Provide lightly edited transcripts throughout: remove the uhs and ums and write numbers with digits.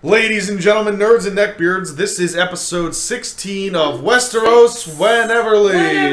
Ladies and gentlemen, nerds and neckbeards, this is episode 16 of Westeros Wheneverly.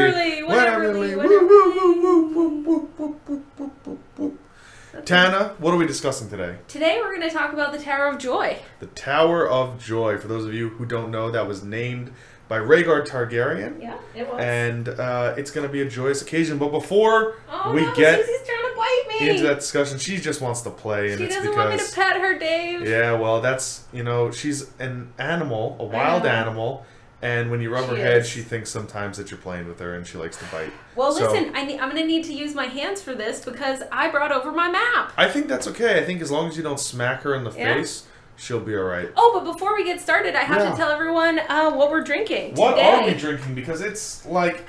Tana, what are we discussing today? Today we're going to talk about the Tower of Joy. The Tower of Joy. For those of you who don't know, that was named by Rhaegar Targaryen. Yeah, it was. And it's going to be a joyous occasion. But before Susie's trying to bite me. into that discussion, she just wants to play. And she it's doesn't because, want me to pet her, Dave. Yeah, well, that's, you know, she's an animal, a wild animal. And when you rub her head, she thinks sometimes that you're playing with her and she likes to bite. Well, listen, I'm going to need to use my hands for this because I brought over my map. I think that's okay. I think as long as you don't smack her in the face, she'll be all right. Oh, but before we get started, I have to tell everyone what we're drinking What today. are we drinking? Because it's like,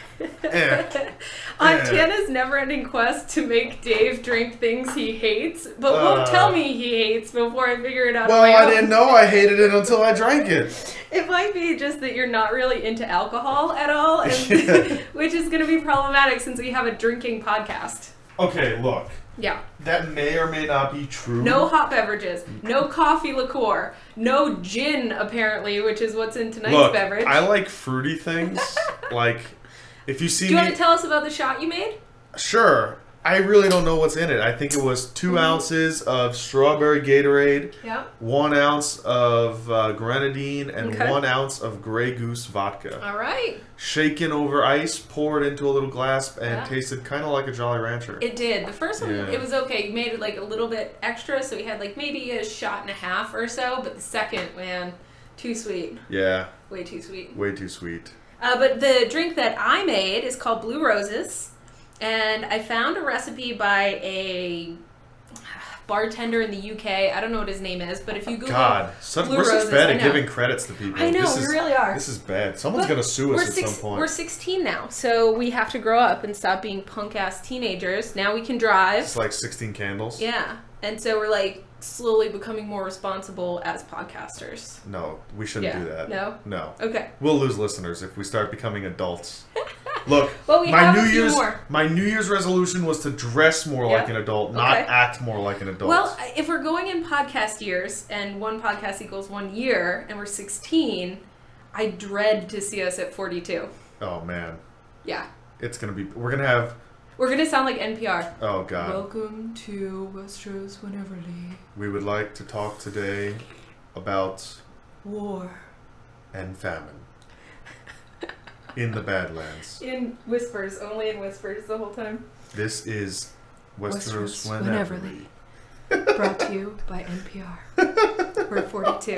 On Tana's never-ending quest to make Dave drink things he hates, but won't tell me he hates before I figure it out on my own. I didn't know I hated it until I drank it. It might be just that you're not really into alcohol at all, and which is going to be problematic since we have a drinking podcast. Okay, look. Yeah. That may or may not be true. No hot beverages, no coffee liqueur, no gin, apparently, which is what's in tonight's beverage. I like fruity things. Like, if you see Do you want to tell us about the shot you made? Sure. I really don't know what's in it. I think it was 2 ounces of strawberry Gatorade, 1 ounce of grenadine, and 1 ounce of Grey Goose vodka. All right. Shaken over ice, poured into a little glass, and tasted kind of like a Jolly Rancher. It did. The first one, it was okay. You made it like a little bit extra, so we had like maybe a shot and a half or so. But the second, man, too sweet. Yeah. Way too sweet. Way too sweet. But the drink that I made is called Blue Roses. And I found a recipe by a bartender in the UK. I don't know what his name is, but if you Google we're such bad at giving credits to people. I know, we really are. This is bad. Someone's going to sue us at some point. We're 16 now, so we have to grow up and stop being punk-ass teenagers. Now we can drive. It's like 16 candles. Yeah, and so we're like slowly becoming more responsible as podcasters. No, we shouldn't do that. No? No. Okay. We'll lose listeners if we start becoming adults. Look, well, my New Year's resolution was to dress more like an adult, not act more like an adult. Well, if we're going in podcast years, and one podcast equals 1 year, and we're 16, I dread to see us at 42. Oh, man. Yeah. It's going to be... We're going to sound like NPR. Oh, God. Welcome to Westeros Wheneverly. We would like to talk today about... war. And famine. In the Badlands. In whispers. Only in whispers the whole time. This is Westeros Wheneverly. Brought to you by NPR. We're 42.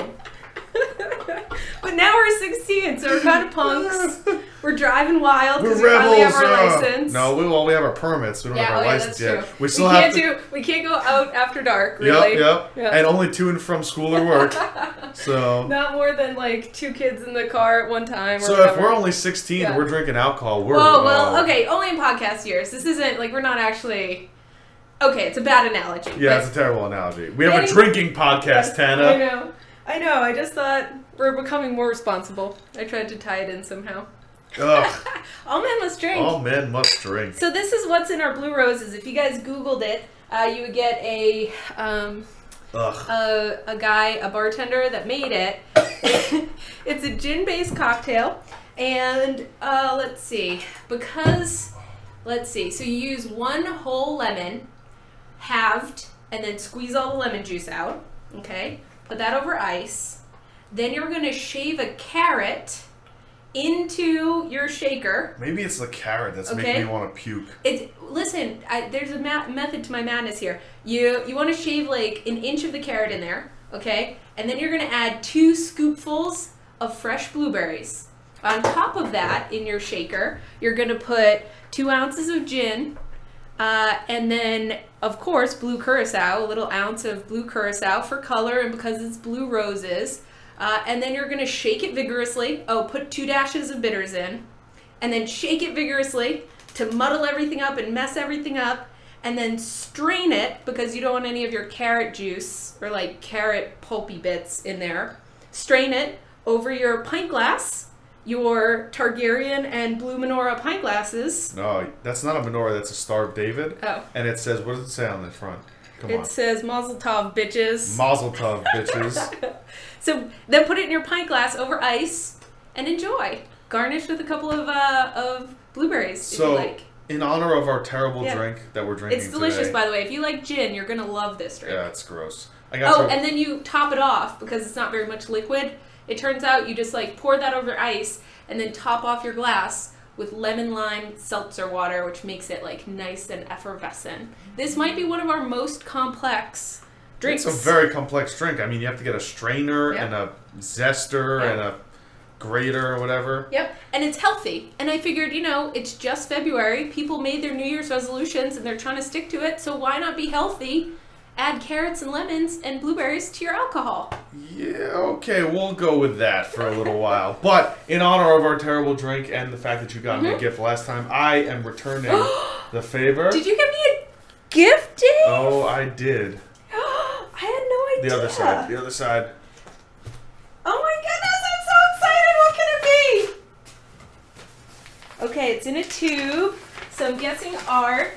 But now we're 16, so we're kind of punks. We're driving wild because we finally have our license. No, we have our permits. We don't have our license yet. We still we can't go out after dark, really. Yep. And only to and from school or work. So not more than like 2 kids in the car at one time. So if we're only 16 and we're drinking alcohol, we're... well, okay, only in podcast years. This isn't, like, we're not actually... Okay, it's a bad analogy. Yeah, it's a terrible analogy. We have a drinking podcast, Tana. I know. I just thought we're becoming more responsible. I tried to tie it in somehow. Ugh. All men must drink. All men must drink. So this is what's in our Blue Roses. If you guys Googled it, you would get a guy, a bartender that made it. It's a gin-based cocktail. And let's see. So you use 1 whole lemon, halved, and then squeeze all the lemon juice out. Okay? Put that over ice. Then you're going to shave a carrot into your shaker. Maybe it's the carrot that's making me want to puke. Listen, there's a method to my madness here. You want to shave like 1 inch of the carrot in there, okay? And then you're going to add 2 scoopfuls of fresh blueberries. On top of that, in your shaker, you're going to put 2 ounces of gin, and then, of course, Blue Curacao, a little ounce of Blue Curacao for color and because it's Blue Roses. And then you're going to shake it vigorously. Put 2 dashes of bitters in. And then shake it vigorously to muddle everything up and mess everything up. And then strain it because you don't want any of your carrot juice or like carrot pulpy bits in there. Strain it over your pint glass, your Targaryen and Blue Menorah pint glasses. No, that's not a menorah. That's a Star of David. Oh. And it says, what does it say on the front? It says Mazel Tov, bitches. Mazel Tov, bitches. So then put it in your pint glass over ice and enjoy. Garnish with a couple of blueberries if you like. In honor of our terrible drink that we're drinking today. It's delicious, by the way. If you like gin, you're going to love this drink. Yeah, it's gross. And then you top it off because it's not very much liquid. It turns out you just like pour that over ice and then top off your glass with lemon lime seltzer water, which makes it like nice and effervescent. This might be one of our most complex drinks. It's a very complex drink. I mean, you have to get a strainer and a zester and a grater or whatever. Yep, and it's healthy. And I figured, you know, it's just February. People made their New Year's resolutions and they're trying to stick to it. So why not be healthy? Add carrots and lemons and blueberries to your alcohol. Yeah, okay, we'll go with that for a little while. But in honor of our terrible drink and the fact that you got me a gift last time, I am returning the favor. Did you give me a gift, Dave? Oh, I did. I had no idea. The other side. The other side. Oh my goodness, I'm so excited. What can it be? Okay, it's in a tube. So I'm guessing art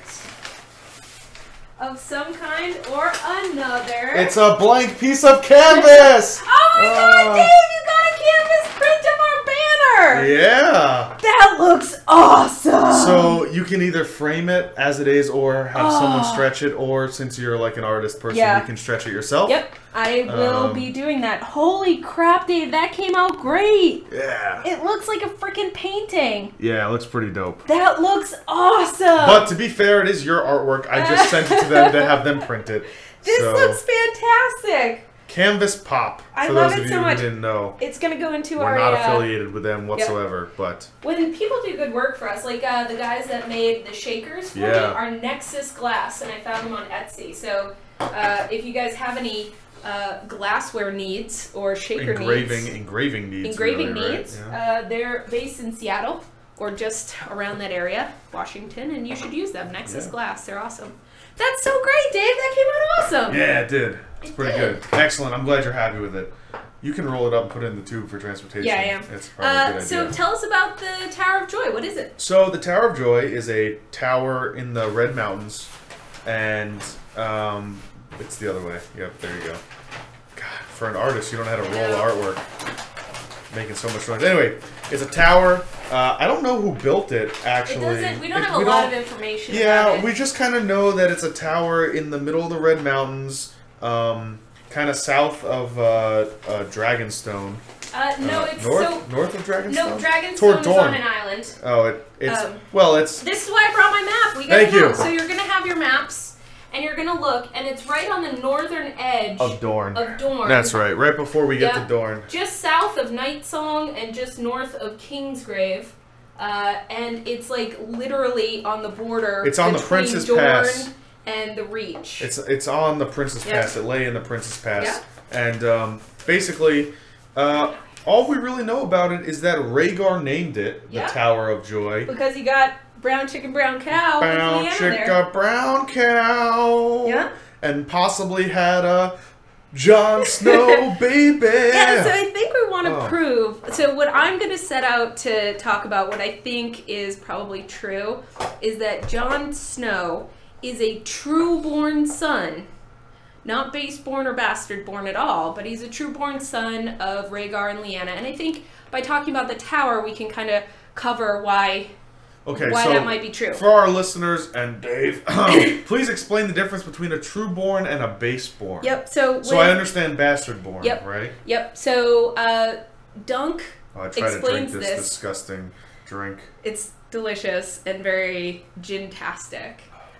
of some kind or another. It's a blank piece of canvas! Oh my god, Dave, you got a canvas print of our banner! Yeah! That looks awesome! So you can either frame it as it is or have someone stretch it, or since you're like an artist person, you can stretch it yourself. Yep, I will be doing that. Holy crap, Dave, that came out great! Yeah. It looks like a freaking painting. Yeah, it looks pretty dope. That looks awesome! But to be fair, it is your artwork. I just sent it to them to have them print it. This looks fantastic! Canvas Pop, for love those it of so you who much. didn't know. It's going to go into We're not affiliated with them whatsoever, but... When people do good work for us, like the guys that made the shakers for me are Nexus Glass, and I found them on Etsy. So if you guys have any glassware needs or shaker engraving needs. Right? They're based in Seattle or just around that area, Washington, and you should use them. Nexus Glass, they're awesome. That's so great, Dave. That came out awesome. Yeah, it did. It's pretty good. Excellent. I'm glad you're happy with it. You can roll it up and put it in the tube for transportation. Yeah, I am. It's probably a good idea. So tell us about the Tower of Joy. What is it? So the Tower of Joy is a tower in the Red Mountains, and it's the other way. Yep, there you go. God, for an artist, you don't know how to roll artwork. Making so much noise. Anyway, it's a tower. I don't know who built it, actually. We don't have a lot of information about it. We just kind of know that it's a tower in the middle of the Red Mountains, kind of south of Dragonstone. No, it's north of Dragonstone? No, Dragonstone is on an island. Oh, it's... This is why I brought my map. We gotta know. So you're going to have your maps, and you're going to look, and it's right on the northern edge of Dorne. That's right before we get to Dorne. Just south of Nightsong and just north of Kingsgrave. And it's like literally on the border. It's on the Princess Pass. And the Reach. It's on the Princess Pass. It lay in the Princess Pass. And basically, all we really know about it is that Rhaegar named it the Tower of Joy. Because he got brown chicken, brown cow. Brown chicken, brown cow. Yeah. And possibly had a Jon Snow baby. Yeah, so I think we want to prove. So what I'm going to set out to talk about, what I think is probably true, is that Jon Snow is a true-born son. Not base-born or bastard-born at all, but he's a true-born son of Rhaegar and Lyanna. And I think by talking about the tower, we can kind of cover why that might be true. For our listeners and Dave, please explain the difference between a true-born and a base-born. Yep. So I understand bastard-born, right? Yep. So Dunk I try to drink this disgusting drink. It's delicious and very gin-tastic.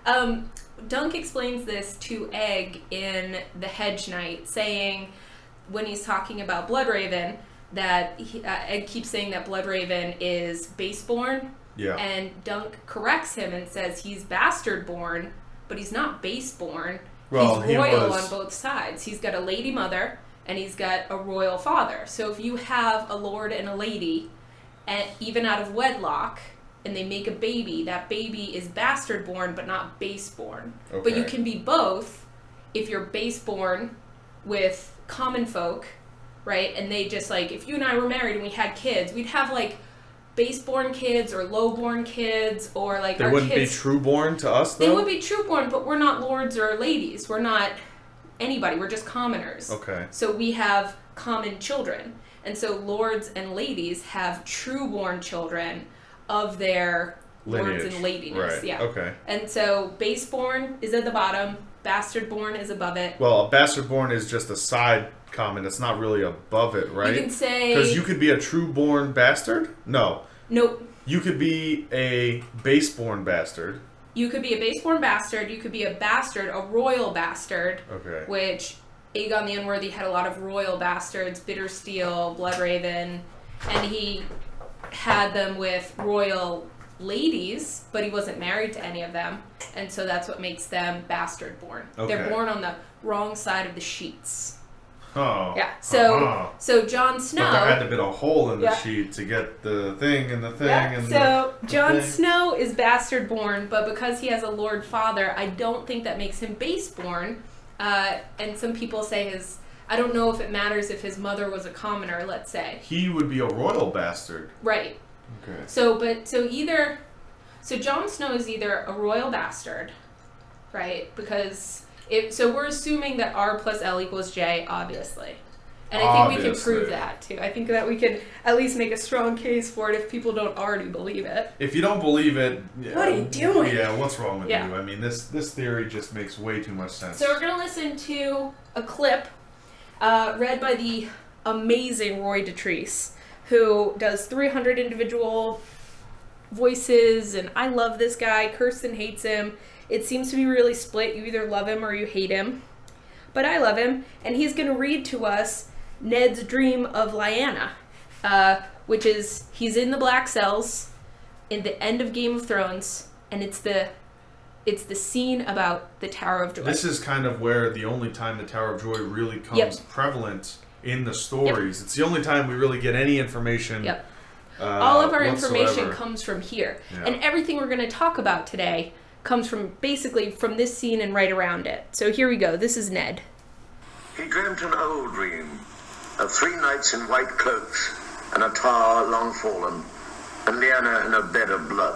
Dunk explains this to Egg in The Hedge Knight, saying, when he's talking about Bloodraven, that Egg keeps saying that Bloodraven is base-born. Yeah. And Dunk corrects him and says he's bastard-born, but he's not base-born. Well, he's royal on both sides. He's got a lady mother, and he's got a royal father. So if you have a lord and a lady, and even out of wedlock, and they make a baby, that baby is bastard-born, but not base-born. Okay. But you can be both if you're base-born with common folk, right? And they just, like, if you and I were married and we had kids, we'd have, like, base-born kids or low-born kids, or like they our wouldn't kids, be true-born to us, though? They would be true-born, but we're not lords or ladies. We're not anybody. We're just commoners. Okay. So we have common children. And so lords and ladies have true-born children of their lineage. Lords and ladiness. Right. Yeah. Okay. And so base-born is at the bottom. Bastard-born is above it. Well, a bastard-born is just a side comment. It's not really above it, right? You can say... Because you could be a true-born bastard? No. Nope. You could be a base-born bastard. You could be a base-born bastard. You could be a bastard, a royal bastard. Okay. Which Aegon the Unworthy had a lot of royal bastards, Bittersteel, Bloodraven, and he had them with royal ladies, but he wasn't married to any of them, and so that's what makes them bastard-born. Okay. They're born on the wrong side of the sheets. Oh. Yeah. So Jon Snow. But there had to be a hole in the sheet to get the thing and the thing and so the Jon thing. Snow is bastard-born, but because he has a lord father, I don't think that makes him base-born. And some people say I don't know if it matters if his mother was a commoner, let's say. He would be a royal bastard. Right. Okay. So Jon Snow is either a royal bastard, right? Because so we're assuming that R plus L equals J, obviously. And I think we can prove that, too. I think that we can at least make a strong case for it if people don't already believe it. If you don't believe it... What are you doing? Yeah, what's wrong with you? I mean, this theory just makes way too much sense. So we're going to listen to a clip read by the amazing Roy Dotrice, who does 300 individual voices, and I love this guy. Kirsten hates him. It seems to be really split. You either love him or you hate him. But I love him, and he's going to read to us Ned's dream of Lyanna, which is he's in the Black Cells in the end of Game of Thrones, and it's the scene about the Tower of Joy. This is kind of where the only time the Tower of Joy really comes prevalent in the stories. It's the only time we really get any information. All of our whatsoever. information comes from here, and everything we're going to talk about today comes from basically from this scene and right around it. So here we go. This is Ned. He dreamt an old dream of 3 knights in white cloaks and a tower long fallen, and Lyanna in a bed of blood.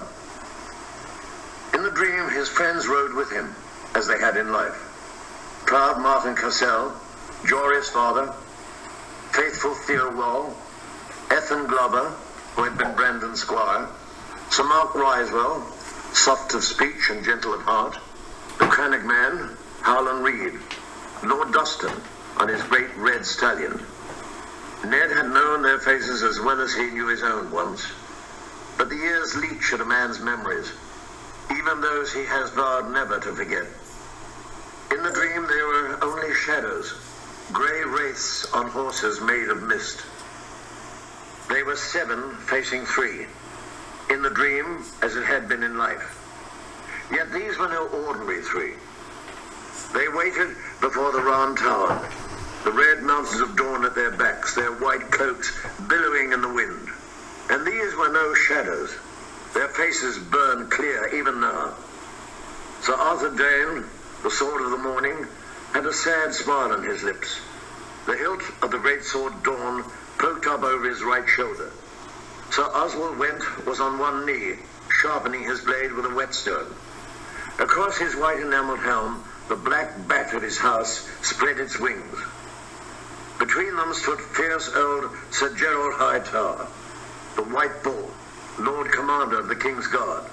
In the dream, his friends rode with him, as they had in life. Proud Martin Cassell, Jory's father, faithful Theowall, Ethan Glover, who had been Brandon's squire, Sir Mark Risewell, soft of speech and gentle of heart, the Crannock man, Howland Reed, Lord Dustin on his great red stallion. Ned had known their faces as well as he knew his own once, but the years leach at a man's memories, even those he has vowed never to forget. In the dream they were only shadows, grey wraiths on horses made of mist. They were 7 facing 3, in the dream as it had been in life. Yet these were no ordinary 3. They waited before the round tower, the red mountains of dawn at their backs, their white cloaks billowing in the wind. And these were no shadows. Their faces burned clear even now. Sir Arthur Dane, the sword of the morning, had a sad smile on his lips. The hilt of the great sword Dawn poked up over his right shoulder. Sir Oswald Went was on one knee, sharpening his blade with a whetstone. Across his white enameled helm, the black bat of his house spread its wings. Between them stood fierce old Sir Gerald Hightower, the White Bull, Lord Commander of the King's Guard.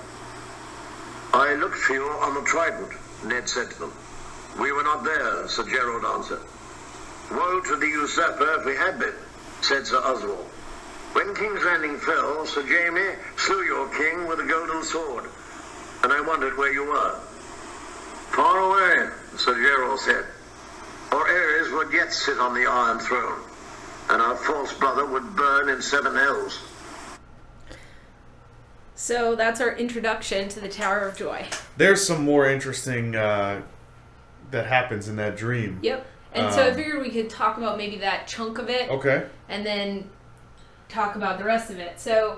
I looked for you on the Trident, Ned said to them. We were not there, Sir Gerald answered. Woe to the usurper if we had been, said Sir Oswald. When King's Landing fell, Sir Jamie slew your king with a golden sword, and I wondered where you were. Far away, Sir Gerald said. Or Ares would yet sit on the Iron Throne, and our false brother would burn in 7 hells. So that's our introduction to the Tower of Joy. There's some more interesting that happens in that dream. Yep. And so I figured we could talk about maybe that chunk of it. Okay. And then talk about the rest of it. So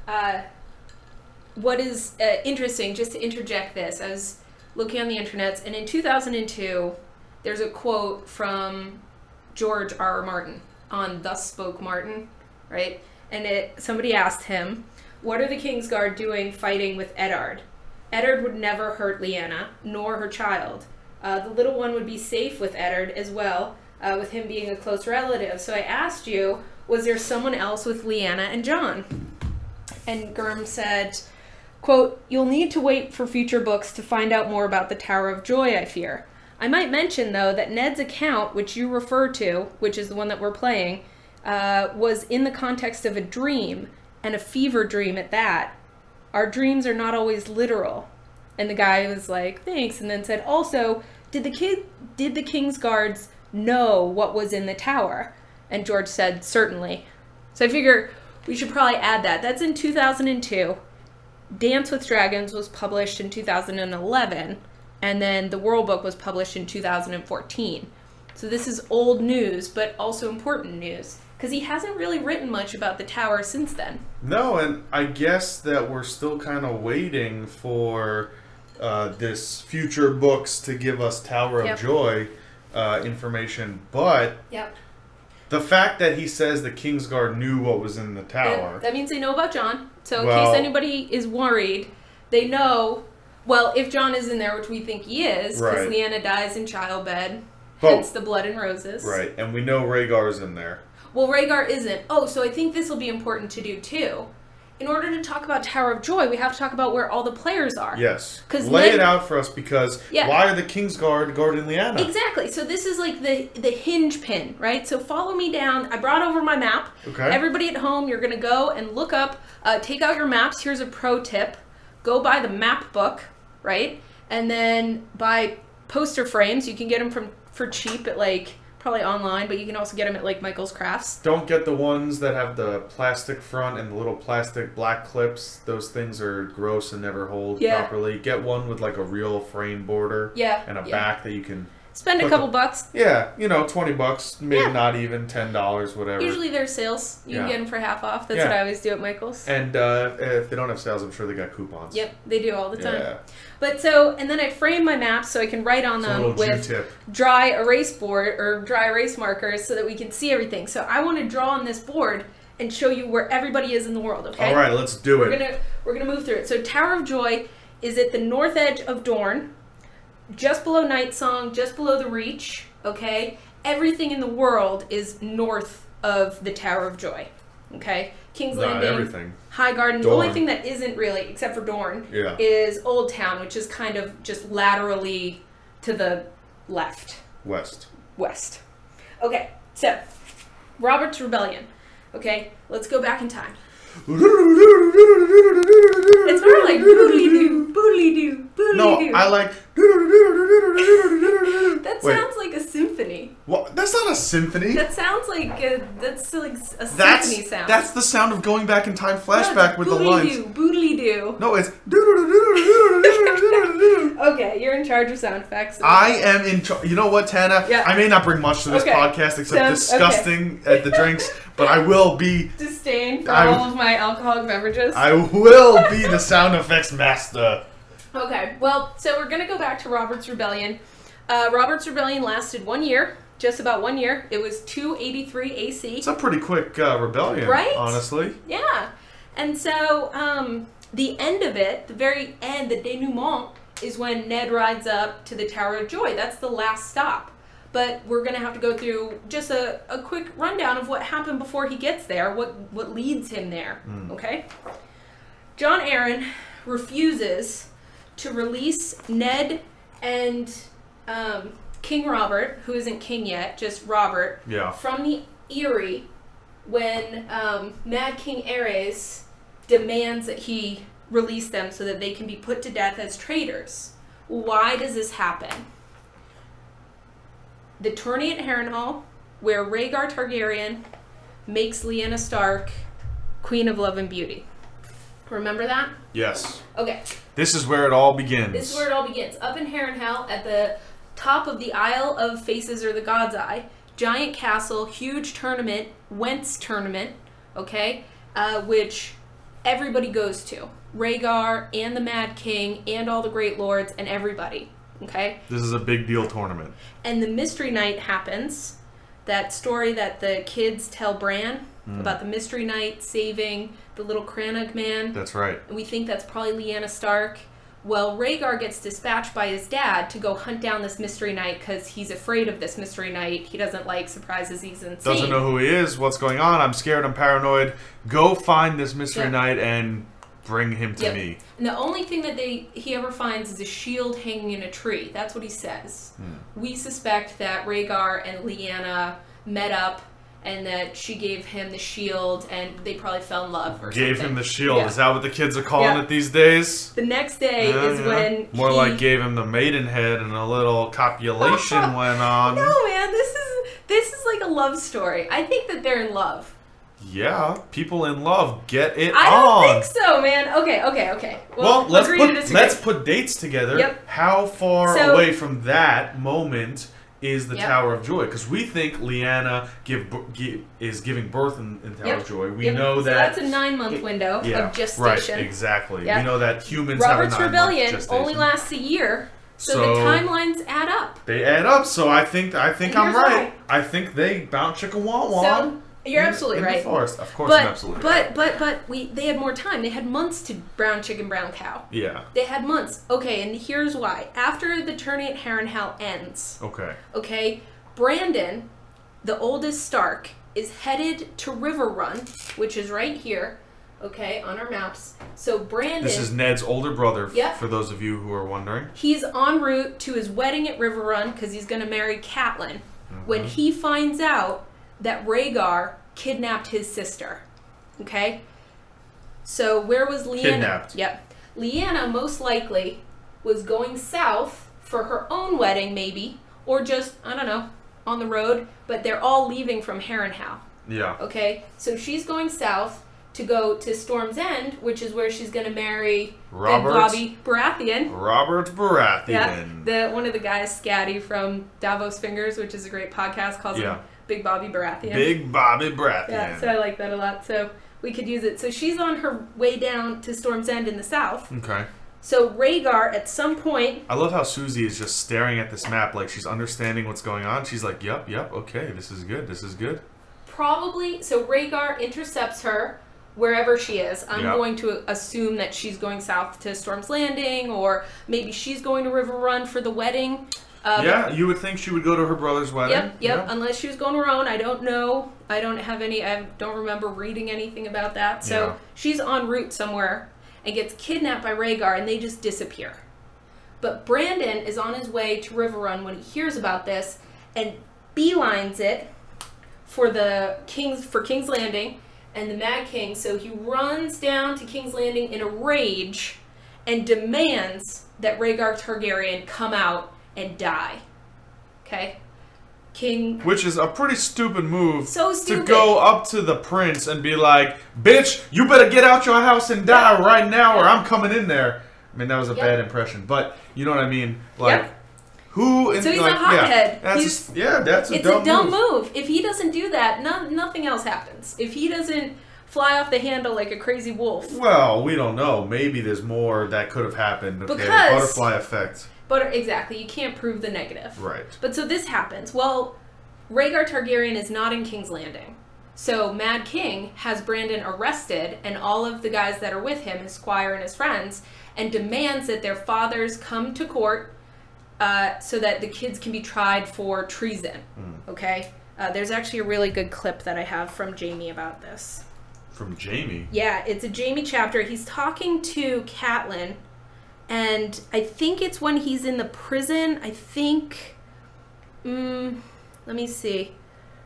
what is interesting, just to interject this, I was looking on the internet, and in 2002, there's a quote from George R. R. Martin on Thus Spoke Martin, right? And somebody asked him, what are the Kingsguard doing fighting with Eddard? Eddard would never hurt Lyanna, nor her child. The little one would be safe with Eddard as well, with him being a close relative. So I asked you, was there someone else with Lyanna and Jon? And Gurm said, quote, "You'll need to wait for future books to find out more about the Tower of Joy, I fear. I might mention, though, that Ned's account, which you refer to, which is the one that we're playing, was in the context of a dream, and a fever dream at that. Our dreams are not always literal." And the guy was like, thanks, and then said, also, did the Kingsguards know what was in the tower? And George said, certainly. So I figure we should probably add that. That's in 2002. Dance with Dragons was published in 2011, and then the World Book was published in 2014. So this is old news, but also important news, because he hasn't really written much about the tower since then. No, and I guess that we're still kind of waiting for this future books to give us Tower of Joy information, but the fact that he says the Kingsguard knew what was in the tower... That means they know about Jon. So in case anybody is worried, they know, well, if Jon is in there, which we think he is, because Lyanna dies in childbed, hence the blood and roses. Right, and we know Rhaegar's in there. Well, Rhaegar isn't. Oh, so I think this will be important to do, too. In order to talk about Tower of Joy, we have to talk about where all the players are. Yes. Lay it out for us, because why are the Kingsguard guarding Lyanna? Exactly. So this is like the hinge pin, right? So follow me down. I brought over my map. Okay. Everybody at home, you're going to go and look up, take out your maps. Here's a pro tip. Go buy the map book, right? And then buy poster frames. You can get them for cheap at like... probably online, but you can also get them at like Michael's Crafts. Don't get the ones that have the plastic front and the little plastic black clips. Those things are gross and never hold properly. Get one with like a real frame border and a back that you can spend a couple bucks. Yeah, you know, $20, maybe not even $10, whatever. Usually there's sales. You can get them for half off. That's what I always do at Michael's. And if they don't have sales, I'm sure they got coupons. Yep, they do all the time. Yeah. But so, and then I frame my maps so I can write on them with dry erase board or dry erase markers so that we can see everything. So I want to draw on this board and show you where everybody is in the world, okay? All right, let's do it. We're gonna move through it. So Tower of Joy is at the north edge of Dorne, just below Night Song, just below the Reach, okay? Everything in the world is north of the Tower of Joy, okay? King's Landing, everything. High Garden. The only thing that isn't really, except for Dorne, is Old Town, which is kind of just laterally to the left. West. Okay, so Robert's Rebellion. Okay, let's go back in time. It's more like boodly-doo, boodly-doo, boodly-doo. No, I like... That sounds like a symphony. What? That's not a symphony. That sounds like a symphony sound. That's the sound of going back in time flashback with the lines. Boodly-doo. No, it's... Okay, you're in charge of sound effects. I am in charge. You know what, Tana? Yeah. I may not bring much to this podcast except disgusting at the drinks, but I will be... disdain for all of my alcoholic beverages. I will be the sound effects master. Okay, well, so we're going to go back to Robert's Rebellion. Robert's Rebellion lasted 1 year, just about 1 year. It was 283 AC. It's a pretty quick rebellion, right? Honestly. Yeah. And so the end of it, the very end, the denouement, is when Ned rides up to the Tower of Joy. That's the last stop. But we're going to have to go through just a quick rundown of what happened before he gets there, what leads him there, okay? Jon Arryn refuses to release Ned and King Robert, who isn't king yet, just Robert, from the Eyrie when Mad King Aerys demands that he release them so that they can be put to death as traitors. Why does this happen? The tourney at Harrenhal, where Rhaegar Targaryen makes Lyanna Stark Queen of Love and Beauty. Remember that? Yes. Okay. This is where it all begins. This is where it all begins. Up in Harrenhal, at the top of the Isle of Faces, or the God's Eye, giant castle, huge tournament, Wentz tournament, okay, which everybody goes to. Rhaegar and the Mad King and all the Great Lords and everybody. Okay? This is a big deal tournament. And the Mystery Night happens that story that the kids tell Bran about the Mystery Knight saving the little Crannog man. That's right. And we think that's probably Lyanna Stark. Well, Rhaegar gets dispatched by his dad to go hunt down this Mystery Knight because he's afraid of this Mystery Knight. He doesn't like surprises. He's insane. Doesn't know who he is. What's going on? I'm scared. I'm paranoid. Go find this Mystery Knight and bring him to me. And the only thing that he ever finds is a shield hanging in a tree. That's what he says. We suspect that Rhaegar and Lyanna met up and that she gave him the shield and they probably fell in love or Gave something. him the shield. Yeah. Is that what the kids are calling it these days? The next day is when More like gave him the maidenhead and a little copulation went on. No, man, this is like a love story. I think that they're in love. Yeah, people in love get it I on. don't think so, man. Okay. Well, let's put dates together. Yep. How far away from that moment is the Tower of Joy? Because we think Lyanna is giving birth in Tower of Joy. We know that... So that's a 9-month window of gestation. Right, exactly. We know that humans Robert's have a 9-month Rebellion gestation. only lasts a year, so the timelines add up. They add up, so I think I'm right. I think they bound chicka wah wah. So, you're absolutely right. In the forest. Of course, I'm absolutely right. But they had more time. They had months to brown chicken, brown cow. Yeah. They had months. Okay, and here's why. After the tourney at Harrenhal ends. Okay, Brandon, the oldest Stark, is headed to Riverrun, which is right here. Okay, on our maps. So Brandon... This is Ned's older brother, for those of you who are wondering. He's en route to his wedding at Riverrun because he's going to marry Catelyn. When he finds out that Rhaegar kidnapped his sister. Okay? So where was Lyanna? Kidnapped. Yep. Lyanna most likely was going south for her own wedding maybe, or just, I don't know, on the road, but they're all leaving from Harrenhal. Yeah. Okay? So she's going south to go to Storm's End, which is where she's going to marry Bobby Baratheon. Robert Baratheon. Yeah, one of the guys, Scatty from Davos Fingers, which is a great podcast, calls him Big Bobby Baratheon. Big Bobby Baratheon. Yeah, so I like that a lot. So we could use it. So she's on her way down to Storm's End in the south. Okay. So Rhaegar, at some point... I love how Susie is just staring at this map like she's understanding what's going on. She's like, yep, okay, this is good. Probably, so Rhaegar intercepts her wherever she is. I'm going to assume that she's going south to Storm's Landing, or maybe she's going to Riverrun for the wedding. You would think she would go to her brother's wedding. Yep. Unless she was going to her own. I don't know. I don't remember reading anything about that. So she's en route somewhere and gets kidnapped by Rhaegar, and they just disappear. But Brandon is on his way to Riverrun when he hears about this and beelines it for King's Landing and the Mad King. So he runs down to King's Landing in a rage and demands that Rhaegar Targaryen come out and die. Okay? Which is a pretty stupid move. So stupid. To go up to the prince and be like, bitch, you better get out your house and die right now or I'm coming in there. I mean, that was a bad impression, but you know what I mean? Like, who... So he's a hothead. That's a It's a dumb move. If he doesn't do that, nothing else happens. If he doesn't fly off the handle like a crazy wolf. Well, we don't know. Maybe there's more that could have happened. Okay? Because... Butterfly effect. Exactly. You can't prove the negative. Right. But so this happens. Well, Rhaegar Targaryen is not in King's Landing. So Mad King has Brandon arrested and all of the guys that are with him, his squire and his friends, and demands that their fathers come to court so that the kids can be tried for treason. Okay? There's actually a really good clip that I have from Jaime about this. From Jaime? Yeah, it's a Jaime chapter. He's talking to Catelyn, and I think it's when he's in the prison. I think... let me see.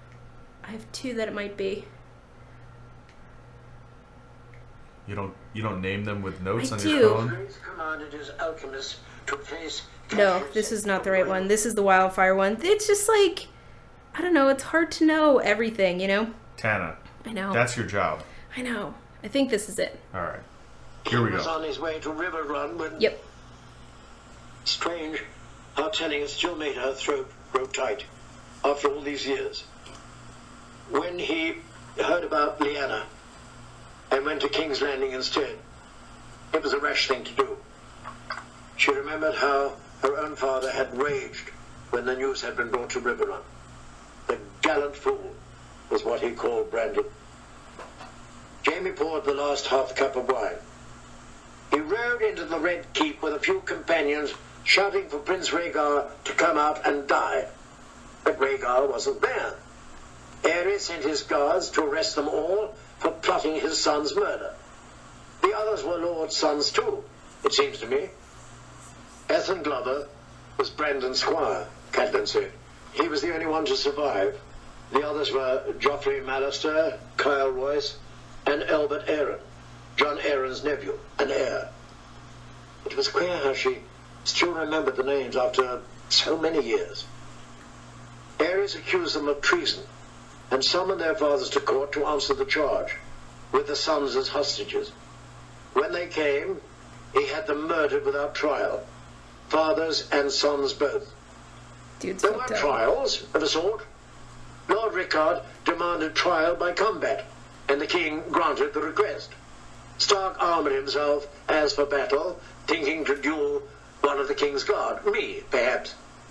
I have two that it might be. You don't name them with notes on your phone? No, this is not the right one. This is the wildfire one. It's just like, I don't know, it's hard to know everything, you know? Tana. I know. That's your job. I know. I think this is it. Alright. Here we go. He was on his way to Riverrun when... Yep. Strange how telling it still made her throat grow tight after all these years. When he heard about Lyanna and went to King's Landing instead, it was a rash thing to do. She remembered how her own father had raged when the news had been brought to Riverrun. The gallant fool, was what he called Brandon. Jamie poured the last half cup of wine. He rode into the Red Keep with a few companions, shouting for Prince Rhaegar to come out and die. But Rhaegar wasn't there. Aerys sent his guards to arrest them all for plotting his son's murder. The others were Lord's sons too, it seems to me. Ethan Glover was Brandon's squire, Catelyn said. He was the only one to survive. The others were Joffrey Mallister, Kyle Royce, and Albert Aaron, John Aaron's nephew and heir. It was queer how she still remembered the names after so many years. Aerys accused them of treason and summoned their fathers to court to answer the charge, with the sons as hostages. When they came, he had them murdered without trial, fathers and sons both. There were trials of a sort. Lord Rickard demanded trial by combat, and the king granted the request. Stark armoured himself as for battle, thinking to duel one of the king's guard, me, perhaps.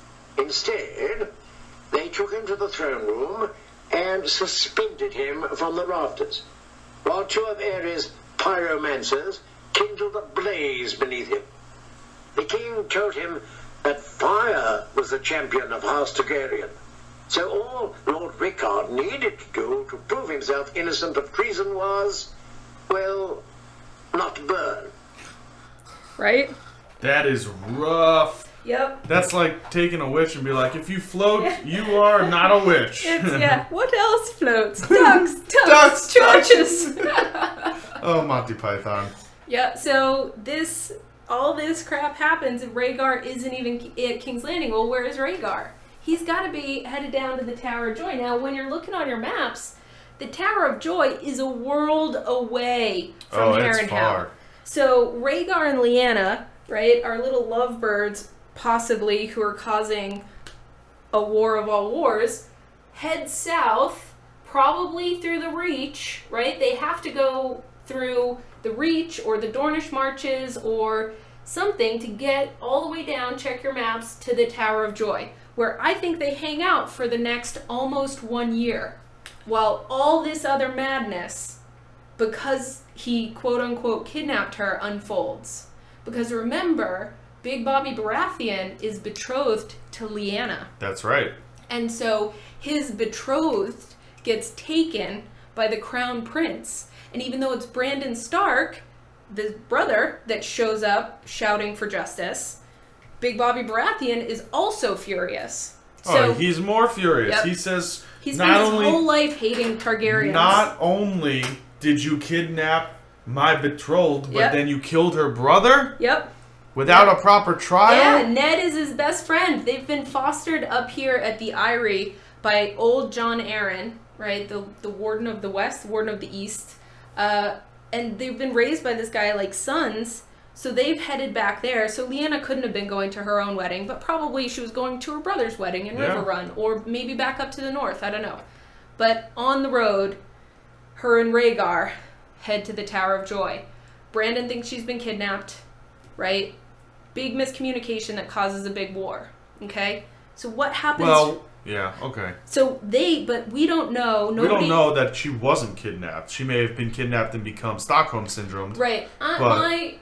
Instead, they took him to the throne room and suspended him from the rafters, while two of Aerys' pyromancers kindled a blaze beneath him. The king told him that fire was the champion of House Targaryen, so all Lord Rickard needed to do to prove himself innocent of treason was, well, not burn. Right? That is rough. Yep. That's like taking a witch and be like, if you float, you are not a witch. Yeah. What else floats? Ducks, churches. Oh, Monty Python. Yeah. So all this crap happens, and Rhaegar isn't even at King's Landing. Well, where is Rhaegar? He's got to be headed down to the Tower of Joy. Now, when you're looking on your maps, the Tower of Joy is a world away from Harrenhal. So Rhaegar and Lyanna, right, our little lovebirds, possibly, who are causing a war of all wars, head south, probably through the Reach, right? They have to go through the Reach or the Dornish Marches or something to get all the way down, check your maps, to the Tower of Joy, where I think they hang out for the next almost 1 year, while all this other madness, because he quote-unquote kidnapped her, unfolds. Because remember, Big Bobby Baratheon is betrothed to Lyanna. That's right. And so his betrothed gets taken by the crown prince. And even though it's Brandon Stark, the brother, that shows up shouting for justice, Big Bobby Baratheon is also furious. So, he's more furious. Yep. He says, he's spent his whole life hating Targaryens. Not only did you kidnap my betrothed, but then you killed her brother? Yep. Without a proper trial? Yeah, Ned is his best friend. They've been fostered up here at the Eyrie by old John Arryn, right? The Warden of the West, the Warden of the East. And they've been raised by this guy like sons, so they've headed back there. So Lyanna couldn't have been going to her own wedding, but probably she was going to her brother's wedding in River Run, or maybe back up to the north, I don't know. But on the road, her and Rhaegar head to the Tower of Joy. Brandon thinks she's been kidnapped, right? Big miscommunication that causes a big war, okay? So what happens... Well, yeah, okay. So but we don't know... We don't know that she wasn't kidnapped. She may have been kidnapped and become Stockholm Syndrome. Right. I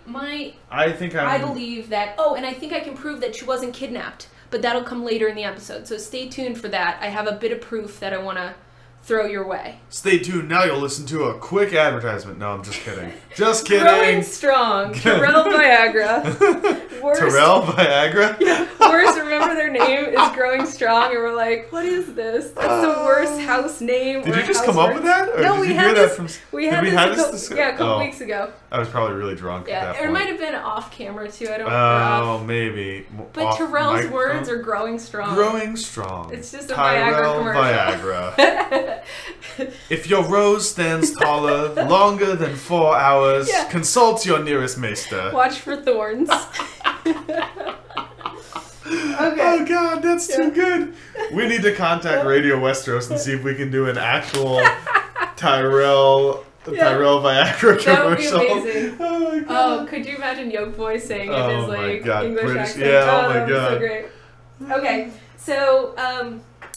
believe that... Oh, and I think I can prove that she wasn't kidnapped, but that'll come later in the episode, so stay tuned for that. I have a bit of proof that I want to throw your way. Stay tuned. Now you'll listen to a quick advertisement. No, I'm just kidding. Just kidding. Growing strong. Terrell Viagra. Terrell Viagra? Yeah. Worst, remember their name is Growing Strong, and we're like, what is this? That's the worst house name. Did you just come up with that? Or no, did we you had hear this. That from, we had this a couple oh. weeks ago. I was probably really drunk at that point. It might have been off camera too. I don't know. Oh, maybe. But Terrell's words are growing strong. Growing strong. It's just a Viagra commercial. Viagra. If your rose stands taller, longer than 4 hours, consult your nearest maester. Watch for thorns. Okay. Oh God, that's too good. We need to contact Radio Westeros and see if we can do an actual Tyrell Viagra commercial. That would be amazing. Oh my God. Oh, could you imagine Yoke Boy saying in his like English British. accent? Yeah, oh my that God. So great. Okay, so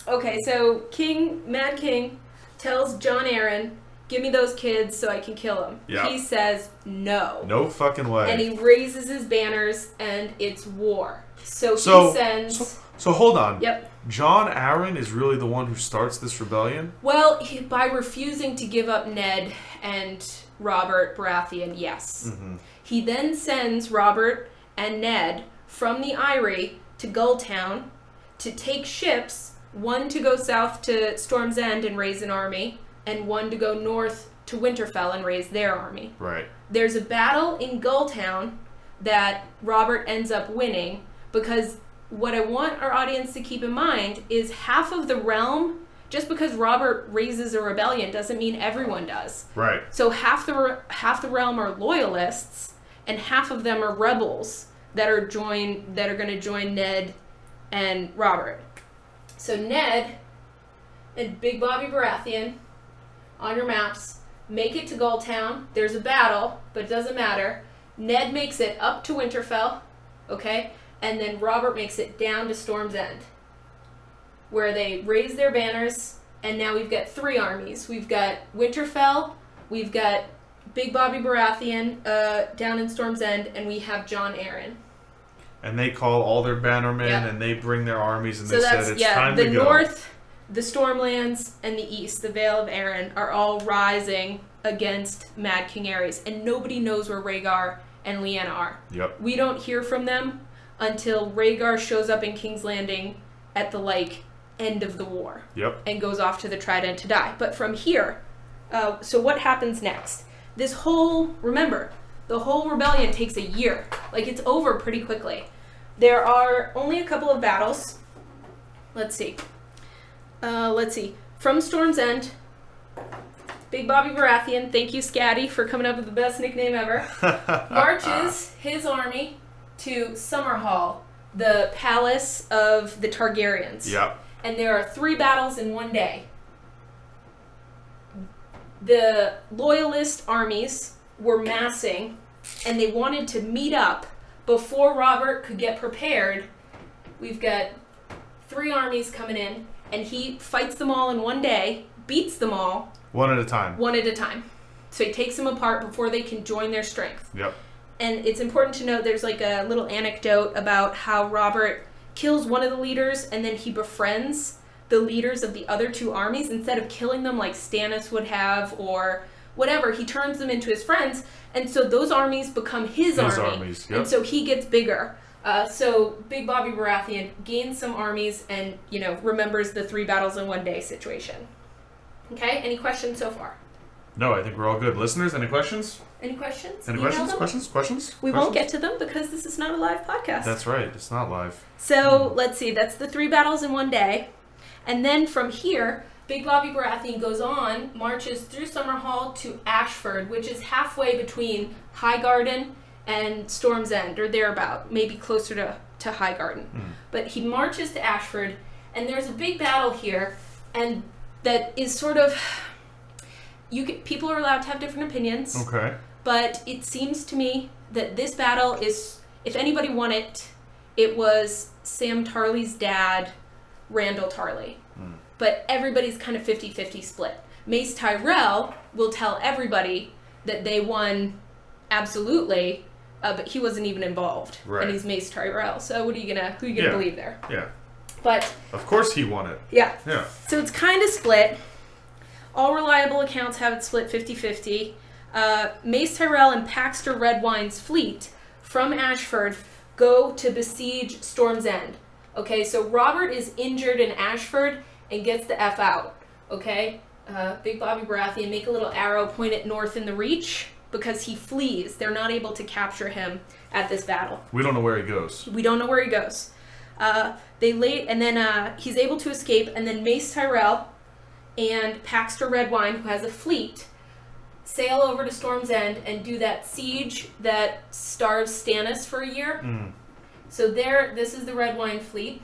Okay, so Mad King tells Jon Arryn, give me those kids so I can kill them. Yep. He says no. No fucking way. And he raises his banners, and it's war. So he sends... So hold on. Yep. Jon Arryn is really the one who starts this rebellion? Well, by refusing to give up Ned and Robert Baratheon, yes. Mm-hmm. He then sends Robert and Ned from the Eyrie to Gulltown to take ships, one to go south to Storm's End and raise an army, and one to go north to Winterfell and raise their army. Right. There's a battle in Gulltown that Robert ends up winning, because what I want our audience to keep in mind is half of the realm, just because Robert raises a rebellion doesn't mean everyone does. Right. So half the realm are loyalists, and half of them are rebels that are going to join Ned and Robert. So Ned and Big Bobby Baratheon, on your maps, make it to Gulltown. There's a battle, but it doesn't matter. Ned makes it up to Winterfell, okay? And then Robert makes it down to Storm's End, where they raise their banners, and now we've got 3 armies. We've got Winterfell, we've got Big Bobby Baratheon down in Storm's End, and we have Jon Arryn. And they call all their bannermen, and they bring their armies, and they said it's time to go. The North, the Stormlands, and the East, the Vale of Arryn, are all rising against Mad King Aerys, and nobody knows where Rhaegar and Lyanna are. Yep. We don't hear from them until Rhaegar shows up in King's Landing at the, end of the war. Yep. And goes off to the Trident to die. But from here, so what happens next? Remember, the whole rebellion takes a year. It's over pretty quickly. There are only a couple of battles. Let's see. From Storm's End, Big Bobby Baratheon, thank you, Scatty, for coming up with the best nickname ever, marches his army to Summerhall, the palace of the Targaryens. Yep. And there are 3 battles in one day. The loyalist armies were massing, and they wanted to meet up before Robert could get prepared. We've got 3 armies coming in, and he fights them all in one day, beats them all. One at a time. One at a time. So he takes them apart before they can join their strength. Yep. And it's important to note there's a little anecdote about how Robert kills one of the leaders, and then he befriends the leaders of the other 2 armies. Instead of killing them like Stannis would have or whatever, he turns them into his friends, and so those armies become his armies. Yep. And so he gets bigger. So Big Bobby Baratheon gains some armies and, remembers the 3 battles in one day situation. Okay, any questions so far? No, I think we're all good. Listeners, any questions? Any questions? Any questions? We won't get to them because this is not a live podcast. That's right. It's not live. So, let's see. That's the 3 battles in one day. And then from here, Big Bobby Baratheon goes on, marches through Summerhall to Ashford, which is halfway between Highgarden and Storm's End, or thereabout, maybe closer to Highgarden. But he marches to Ashford, and there's a big battle here, and that is sort of... people are allowed to have different opinions. Okay. But it seems to me that this battle is, if anybody won it, it was Sam Tarly's dad, Randall Tarly. But everybody's kind of 50-50 split. Mace Tyrell will tell everybody that they won absolutely, but he wasn't even involved. Right. And he's Mace Tyrell. So who are you gonna believe there? Yeah. But of course he won it. Yeah. Yeah. So it's kind of split. All reliable accounts have it split 50-50. Mace Tyrell and Paxter Redwine's fleet from Ashford go to besiege Storm's End. Okay, so Robert is injured in Ashford and gets the F out. Okay? Big Bobby Baratheon, make a little arrow, point it north in the Reach, because he flees. They're not able to capture him at this battle. We don't know where he goes. We don't know where he goes. And then he's able to escape, and then Mace Tyrell and Paxter Redwine, who has a fleet, sail over to Storm's End and do that siege that starves Stannis for a year. So this is the Redwine fleet.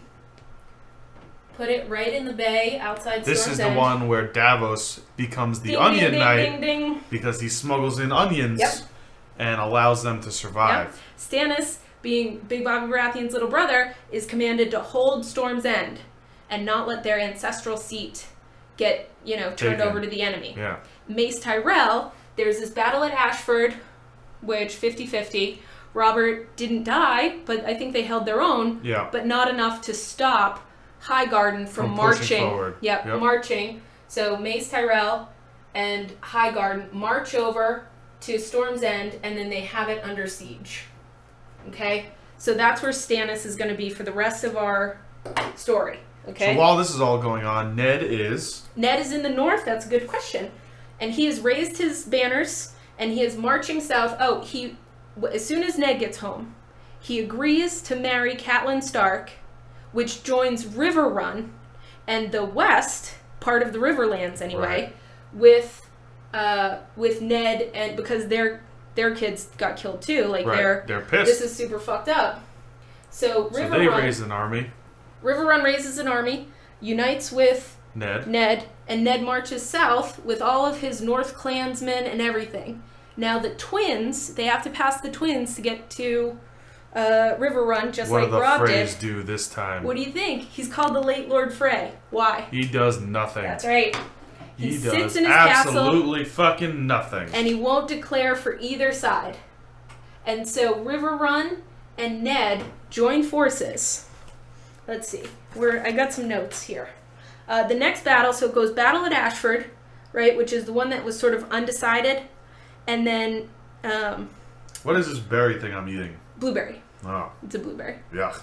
Put it right in the bay outside Storm's End. This is the one where Davos becomes the Onion Knight because he smuggles in onions and allows them to survive. Stannis, being Big Bobby Baratheon's little brother, is commanded to hold Storm's End. and not let their ancestral seat get, turned over to the enemy. Yeah. Mace Tyrell, there's this battle at Ashford, which 50-50. Robert didn't die, but I think they held their own, but not enough to stop Highgarden from marching. Forward. Yep, marching. So Mace Tyrell and Highgarden march over to Storm's End, and then they have it under siege. Okay? So that's where Stannis is going to be for the rest of our story. Okay? So while this is all going on, Ned is in the north. That's a good question. And he has raised his banners, and he is marching south. Oh, as soon as Ned gets home, he agrees to marry Catelyn Stark, which joins Riverrun and the west, part of the Riverlands anyway, with Ned, and because their kids got killed too. Like they're pissed. This is super fucked up. So they raise an army. Riverrun raises an army, unites with Ned, and Ned marches south with all of his North clansmen and everything. Now the twins, they have to pass the twins to get to Riverrun, just like Robb did. What do the Freys do this time? What do you think? He's called the late Lord Frey. Why? He does nothing. That's right. He sits does in his absolutely castle, fucking nothing. and he won't declare for either side. And so Riverrun and Ned join forces. Let's see. I got some notes here. The next battle, so it goes battle at Ashford, right, which is the one that was sort of undecided. And then... what is this berry thing I'm eating? Blueberry. Oh. It's a blueberry. Yuck.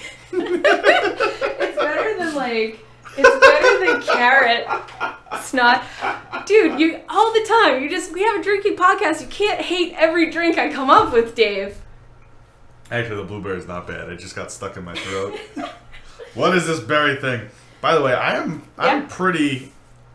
It's better than carrot. It's not. Dude, you all the time. We have a drinking podcast. You can't hate every drink I come up with, Dave. Actually, the blueberry's not bad. It just got stuck in my throat. What is this berry thing? By the way, I'm pretty...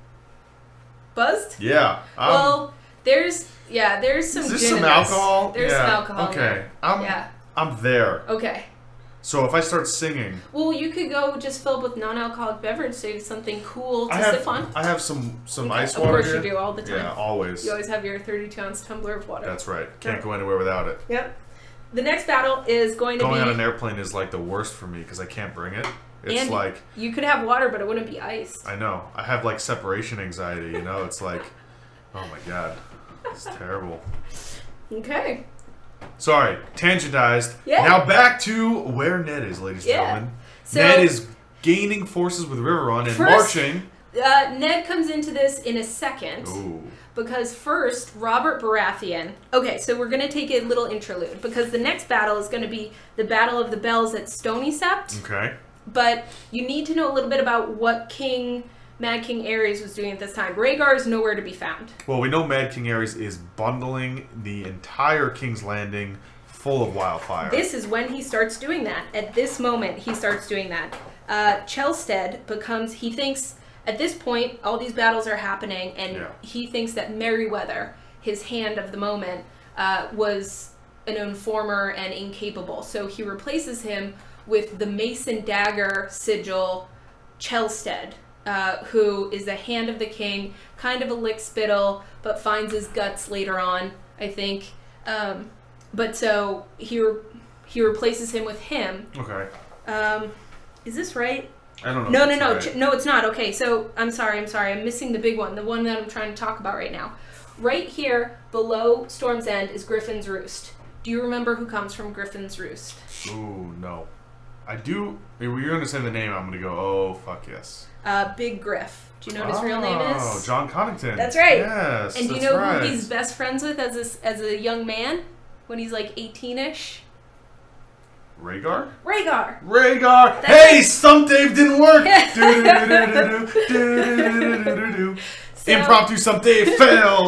Buzzed? Yeah. Well, there's some is gin this some in alcohol? There's some alcohol in Okay. there. I'm there. Okay. So if I start singing... Well, you could go just fill up with non-alcoholic beverage, so you have something cool to sip on. I have some ice water. Of course here. you do, all the time. Yeah, always. You always have your 32-ounce tumbler of water. That's right. Can't go anywhere without it. Yep. The next battle is going to be... Going on an airplane is like the worst for me because I can't bring it. It's and like... You could have water, but it wouldn't be iced. I know. I have like separation anxiety, It's like... Oh my god. It's terrible. Okay. Sorry. Tangentized. Yeah. Now back to where Ned is, ladies and gentlemen. So, Ned is gaining forces with Riverrun and marching. Ned comes into this in a second. Ooh. Because first, Robert Baratheon... Okay, so we're going to take a little interlude. Because the next battle is going to be the Battle of the Bells at Stony Sept. Okay. But you need to know a little bit about what Mad King Aerys was doing at this time. Rhaegar is nowhere to be found. Well, we know Mad King Aerys is bundling the entire King's Landing full of wildfire. This is when he starts doing that. At this moment, he starts doing that. Chelstead becomes... He thinks... At this point, all these battles are happening, and he thinks that Merryweather, his hand of the moment, was an informer and incapable. So he replaces him with the Mason Dagger sigil Chelstead, who is the hand of the king, kind of a lickspittle, but finds his guts later on, I think. But so he replaces him with him. Okay. Is this right? I don't know. No, it's not. Okay, so I'm sorry. I'm missing the big one, the one that I'm trying to talk about right now. Right here, below Storm's End, is Griffin's Roost. Do you remember who comes from Griffin's Roost? Ooh, no. I do. If you're going to say the name, I'm going to go, oh, fuck yes. Big Griff. Do you know what his real name is? Oh, John Connington. That's right. Yes, and do you know who he's best friends with as a young man? When he's like 18-ish? Rhaegar? Rhaegar! Hey, Stump Dave didn't work! Impromptu Stump Dave failed!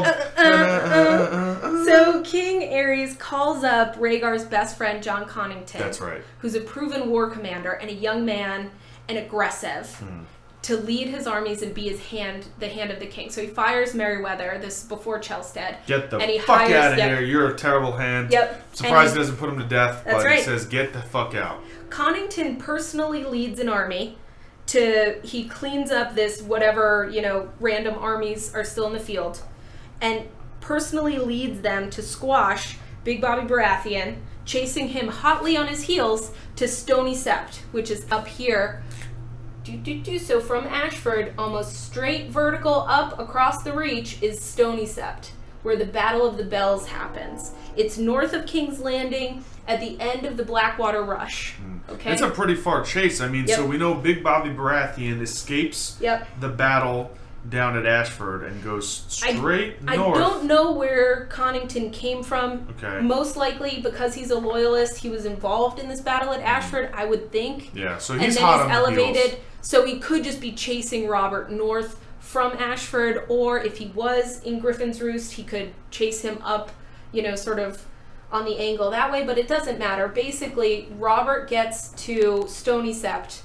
So King Aerys calls up Rhaegar's best friend, John Connington. That's right. Who's a proven war commander and a young man and aggressive. To lead his armies and be the hand of the king. So he fires Merryweather, this is before Chelstead. Get the fuck out of here, you're a terrible hand. Yep. Surprised he doesn't put him to death, but he says, get the fuck out. Connington personally leads an army he cleans up this whatever, random armies are still in the field, and personally leads them to squash Big Bobby Baratheon, chasing him hotly on his heels to Stony Sept, which is up here. So from Ashford, almost straight vertical up across the reach is Stony Sept, where the Battle of the Bells happens. It's north of King's Landing at the end of the Blackwater Rush. Okay? It's a pretty far chase. I mean, so we know Big Bobby Baratheon escapes the battle down at Ashford and goes straight north. I don't know where Connington came from. Okay. Most likely because he's a loyalist, he was involved in this battle at Ashford, I would think. Yeah, so he's and then hot he's on elevated, the heels. so he could just be chasing Robert north from Ashford, or if he was in Griffin's Roost, he could chase him up, you know, sort of on the angle that way, but it doesn't matter. Basically, Robert gets to Stony Sept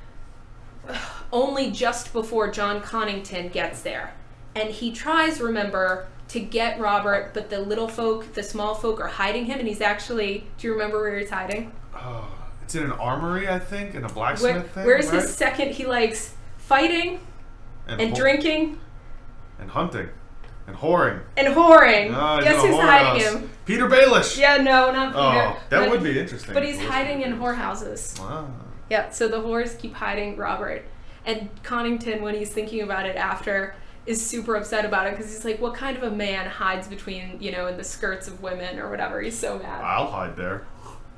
only just before John Connington gets there. And he tries, remember, to get Robert, but the little folk, the small folk, are hiding him, and he's actually, do you remember where he's hiding? It's in an armory, I think, in a blacksmith thing. Where's his second? He likes fighting and drinking. And hunting. And whoring. And whoring. Guess who's hiding him? Peter Baelish. Yeah, no, not Peter. Oh, that would be interesting. But he's hiding in whorehouses. Wow. Yeah, so the whores keep hiding Robert. And Connington, when he's thinking about it after, is super upset about it because he's like, what kind of a man hides between, you know, in the skirts of women or whatever? He's so mad. I'll hide there.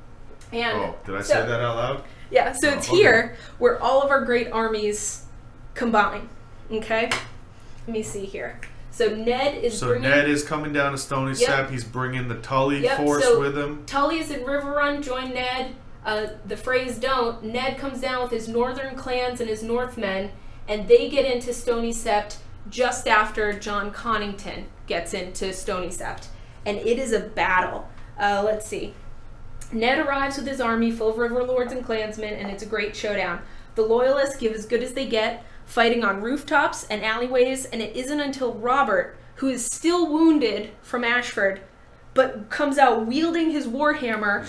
And did I say that out loud? Yeah, so it's here where all of our great armies combine. Okay? Let me see here. So Ned is Ned is coming down to Stony Sept. He's bringing the Tully force with him. Tully is in River Run. Join Ned. The phrase don't. Ned comes down with his northern clans and his Northmen, and they get into Stony Sept just after John Connington gets into Stony Sept. And it is a battle. Let's see. Ned arrives with his army full of river lords and clansmen, and it's a great showdown. The Loyalists give as good as they get, fighting on rooftops and alleyways, and it isn't until Robert, who is still wounded from Ashford, but comes out wielding his warhammer,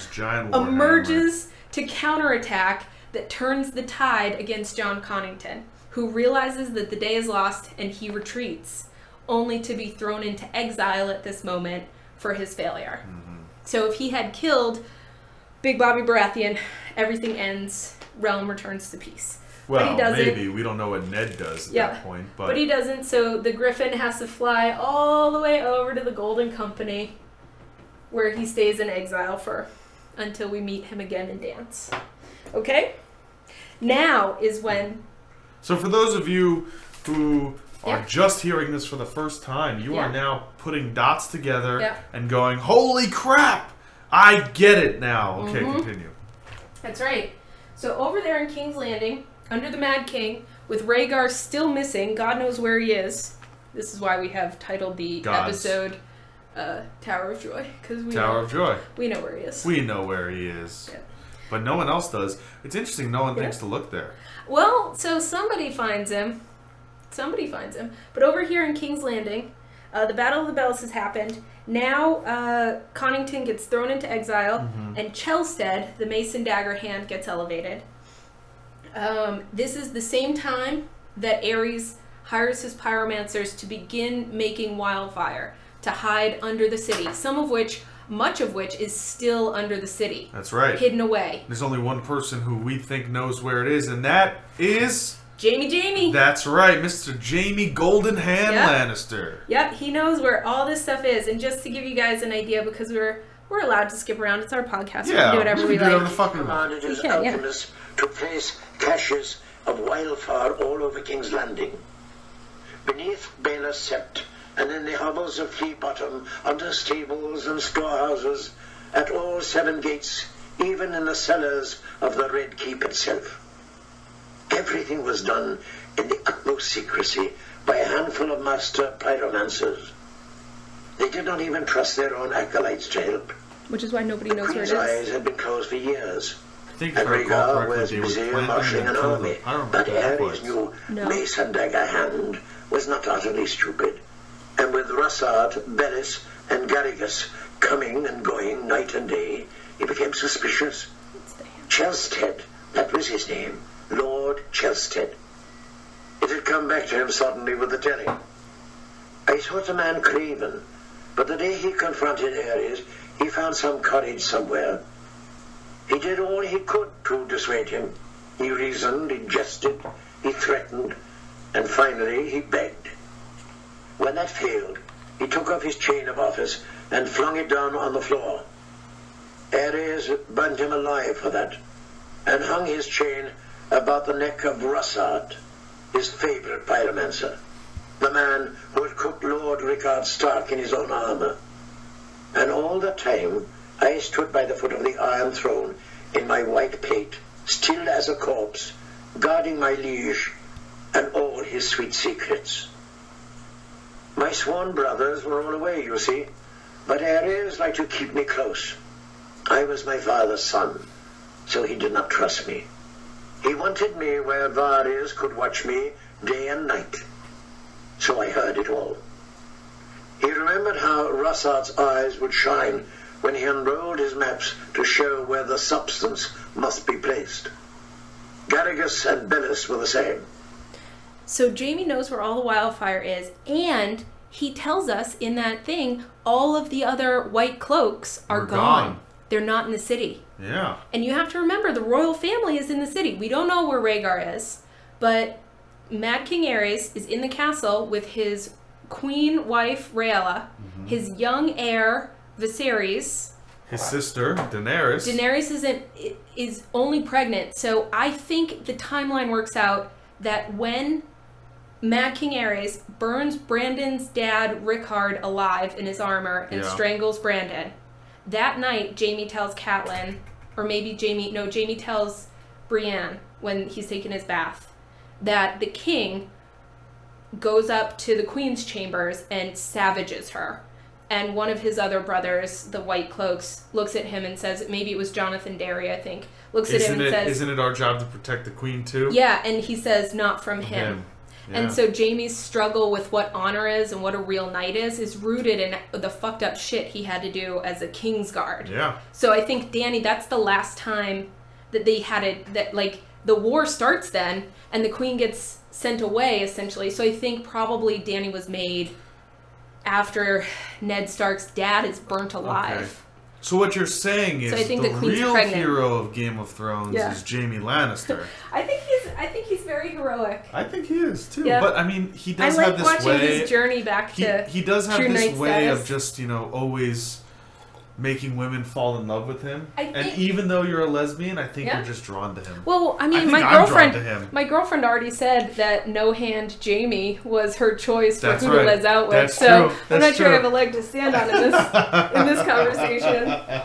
emerges to counterattack, that turns the tide against John Connington, who realizes that the day is lost and he retreats, only to be thrown into exile at this moment for his failure. So if he had killed Big Bobby Baratheon, everything ends, realm returns to peace. Well, but he doesn't. Maybe. We don't know what Ned does at that point. But he doesn't, so the Griffin has to fly all the way over to the Golden Company, where he stays in exile until we meet him again and dance. Okay? Now is when... So for those of you who are just hearing this for the first time, you are now putting dots together and going, holy crap! I get it now. Okay, continue. That's right. So over there in King's Landing, under the Mad King, with Rhaegar still missing, God knows where he is. This is why we have titled the episode Tower of Joy. Tower of Joy. We know where he is. We know where he is. Yeah. But no one else does. It's interesting, no one thinks to look there. Well, so somebody finds him. But over here in King's Landing, the Battle of the Bells has happened. Now, Connington gets thrown into exile, and Chelstead, the Mason Dagger Hand, gets elevated. This is the same time that Ares hires his pyromancers to begin making wildfire, to hide under the city, much of which is still under the city. That's right. Hidden away. There's only one person who we think knows where it is, and that is... Jamie. That's right, Mr. Jamie Golden Hand Lannister. Yep, he knows where all this stuff is. And just to give you guys an idea, because we're allowed to skip around, it's our podcast. We can do whatever we like. Commanded his alchemists to place caches of wildfire all over King's Landing. Beneath Baylor Sept, and in the hovels of Flea Bottom, under stables and storehouses, at all 7 gates, even in the cellars of the Red Keep itself. Everything was done in the utmost secrecy by a handful of master pyromancers. They did not even trust their own acolytes to help. Which is why nobody knows where it is. The Queen's eyes had been closed for years. I think if I recall correctly, was busy marshalling an army, but Ares knew Mason Dagger Hand was not utterly stupid. And with Rossard, Bellis, and Garrigus coming and going night and day, he became suspicious. Chelstead, that was his name. Lord Chelstead. It had come back to him suddenly with the telling. I thought the man craven, but the day he confronted Ares, he found some courage somewhere. He did all he could to dissuade him. He reasoned, he jested, he threatened, and finally he begged. When that failed, he took off his chain of office and flung it down on the floor. Ares burned him alive for that, and hung his chain about the neck of Russard, his favorite pyromancer, the man who had cooked Lord Rickard Stark in his own armor. And all the time, I stood by the foot of the Iron Throne in my white plate, still as a corpse, guarding my liege and all his sweet secrets. My sworn brothers were all away, you see, but Ares liked to keep me close. I was my father's son, so he did not trust me. He wanted me where Varys could watch me day and night. So I heard it all. He remembered how Russard's eyes would shine when he unrolled his maps to show where the substance must be placed. Garrigus and Bellis were the same. So Jaime knows where all the wildfire is, and he tells us in that thing all of the other white cloaks are gone. They're not in the city. Yeah. And you have to remember, the royal family is in the city. We don't know where Rhaegar is, but Mad King Ares is in the castle with his queen wife Rhaella, his young heir Viserys, his sister Daenerys. Daenerys is only pregnant, so I think the timeline works out that when Mad King Ares burns Brandon's dad Rickard alive in his armor and strangles Brandon, that night Jaime tells Catelyn, or maybe Jaime tells Brienne when he's taking his bath, that the king goes up to the queen's chambers and savages her. And one of his other brothers, the White Cloaks, looks at him and says, maybe it was Jonathan Darry, I think, looks at him and says... Isn't it our job to protect the queen too? Yeah, and he says, not from him. Yeah. And so Jaime's struggle with what honor is and what a real knight is rooted in the fucked up shit he had to do as a Kingsguard. Yeah. So I think, Danny, that's the last time that they had it, that, like, the war starts then, and the queen gets sent away, essentially. So I think probably Danny was made after Ned Stark's dad is burnt alive. Okay. So what you're saying is the real hero of Game of Thrones is Jaime Lannister. I think he's very heroic. I think he is too. Yeah. But I mean, he does have this way. I like watching his journey back to he does have true this way status. of just, always making women fall in love with him. And even though you're a lesbian, I think you're just drawn to him. Well, I mean, my girlfriend already said that No Hand Jaime was her choice for who to les out with. That's so true. I'm not sure I have a leg to stand on in this conversation.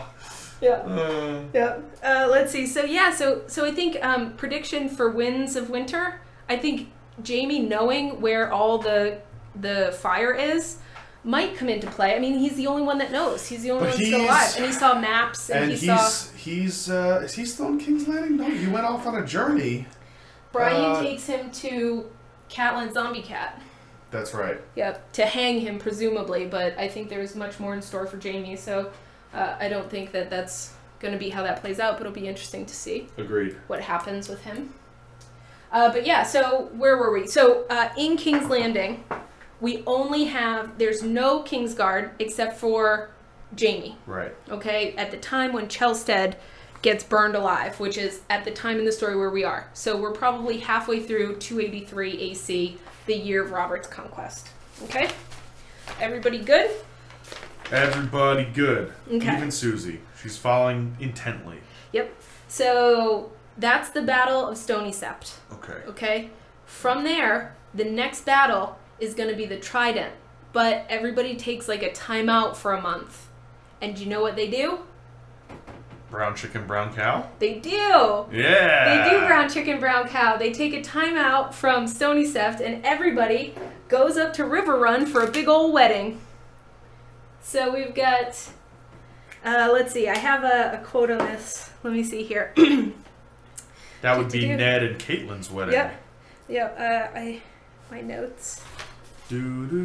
Let's see. So I think prediction for winds of winter. I think Jaime knowing where all the fire is might come into play. I mean, he's the only one that knows. He's the only one still alive, and he saw maps. And he's is he still in King's Landing? No, he went off on a journey. Brian takes him to Catelyn Zombie Cat. That's right. Yep, to hang him presumably, but I think there's much more in store for Jaime. So I don't think that that's going to be how that plays out, but it'll be interesting to see. Agreed. What happens with him. But yeah, so where were we? So in King's Landing, we only have, there's no Kingsguard except for Jaime. Right. Okay, at the time when Chelstead gets burned alive, which is at the time in the story where we are. So we're probably halfway through 283 AC, the year of Robert's conquest. Okay? Everybody good? Everybody good. Okay. Even Susie. She's following intently. Yep. So that's the Battle of Stony Sept. Okay. Okay? From there, the next battle is going to be the Trident. But everybody takes like a timeout for a month. And do you know what they do? Brown chicken, brown cow? They do. Yeah. They do brown chicken, brown cow. They take a timeout from Stony Sept and everybody goes up to River Run for a big old wedding. So we've got, let's see, I have a quote on this. Let me see here. That would be Ned and Caitlyn's wedding. Yep. Yep. My notes. Okay.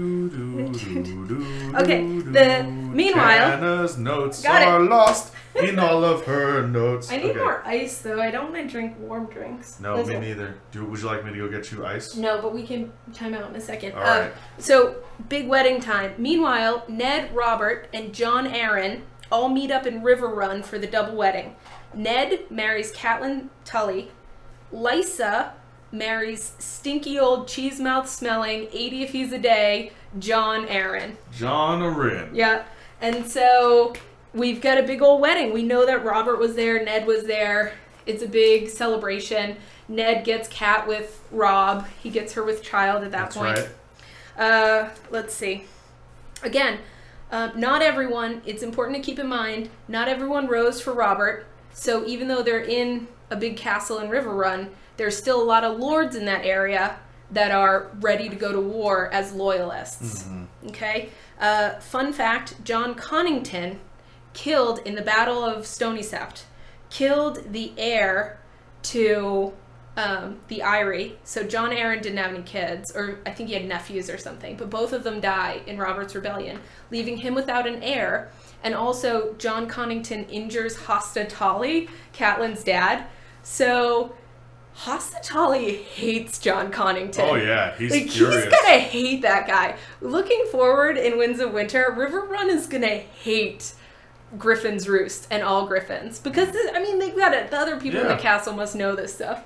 Meanwhile, Tana's notes are lost in all of her notes. I need more ice though. I don't want to drink warm drinks. No, me neither. Would you like me to go get you ice? No, but we can time out in a second. All right. So big wedding time. Meanwhile, Ned, Robert, and John Arryn all meet up in River Run for the double wedding. Ned marries Catelyn Tully. Lysa marries stinky old cheese mouth smelling 80 if he's a day John Arryn. John Arryn. Yeah. And so we've got a big old wedding. We know that Robert was there, Ned was there. It's a big celebration. Ned gets Cat with Rob. He gets her with child at that point. Right. Let's see. Again, not everyone, it's important to keep in mind, not everyone rose for Robert. So even though they're in a big castle in River Run, there's still a lot of lords in that area that are ready to go to war as loyalists. Mm-hmm. Okay? Fun fact, John Connington killed in the Battle of Stony Sept, killed the heir to the Eyrie. So John Arryn didn't have any kids, or I think he had nephews or something, but both of them die in Robert's Rebellion, leaving him without an heir. And also John Connington injures Hosta Tully, Catelyn's dad. So Hosta Tully hates John Connington. Oh yeah, he's furious. He's gonna hate that guy. Looking forward in Winds of Winter, River Run is gonna hate Griffin's Roost and all Griffins. Because, they've got it. The other people in the castle must know this stuff.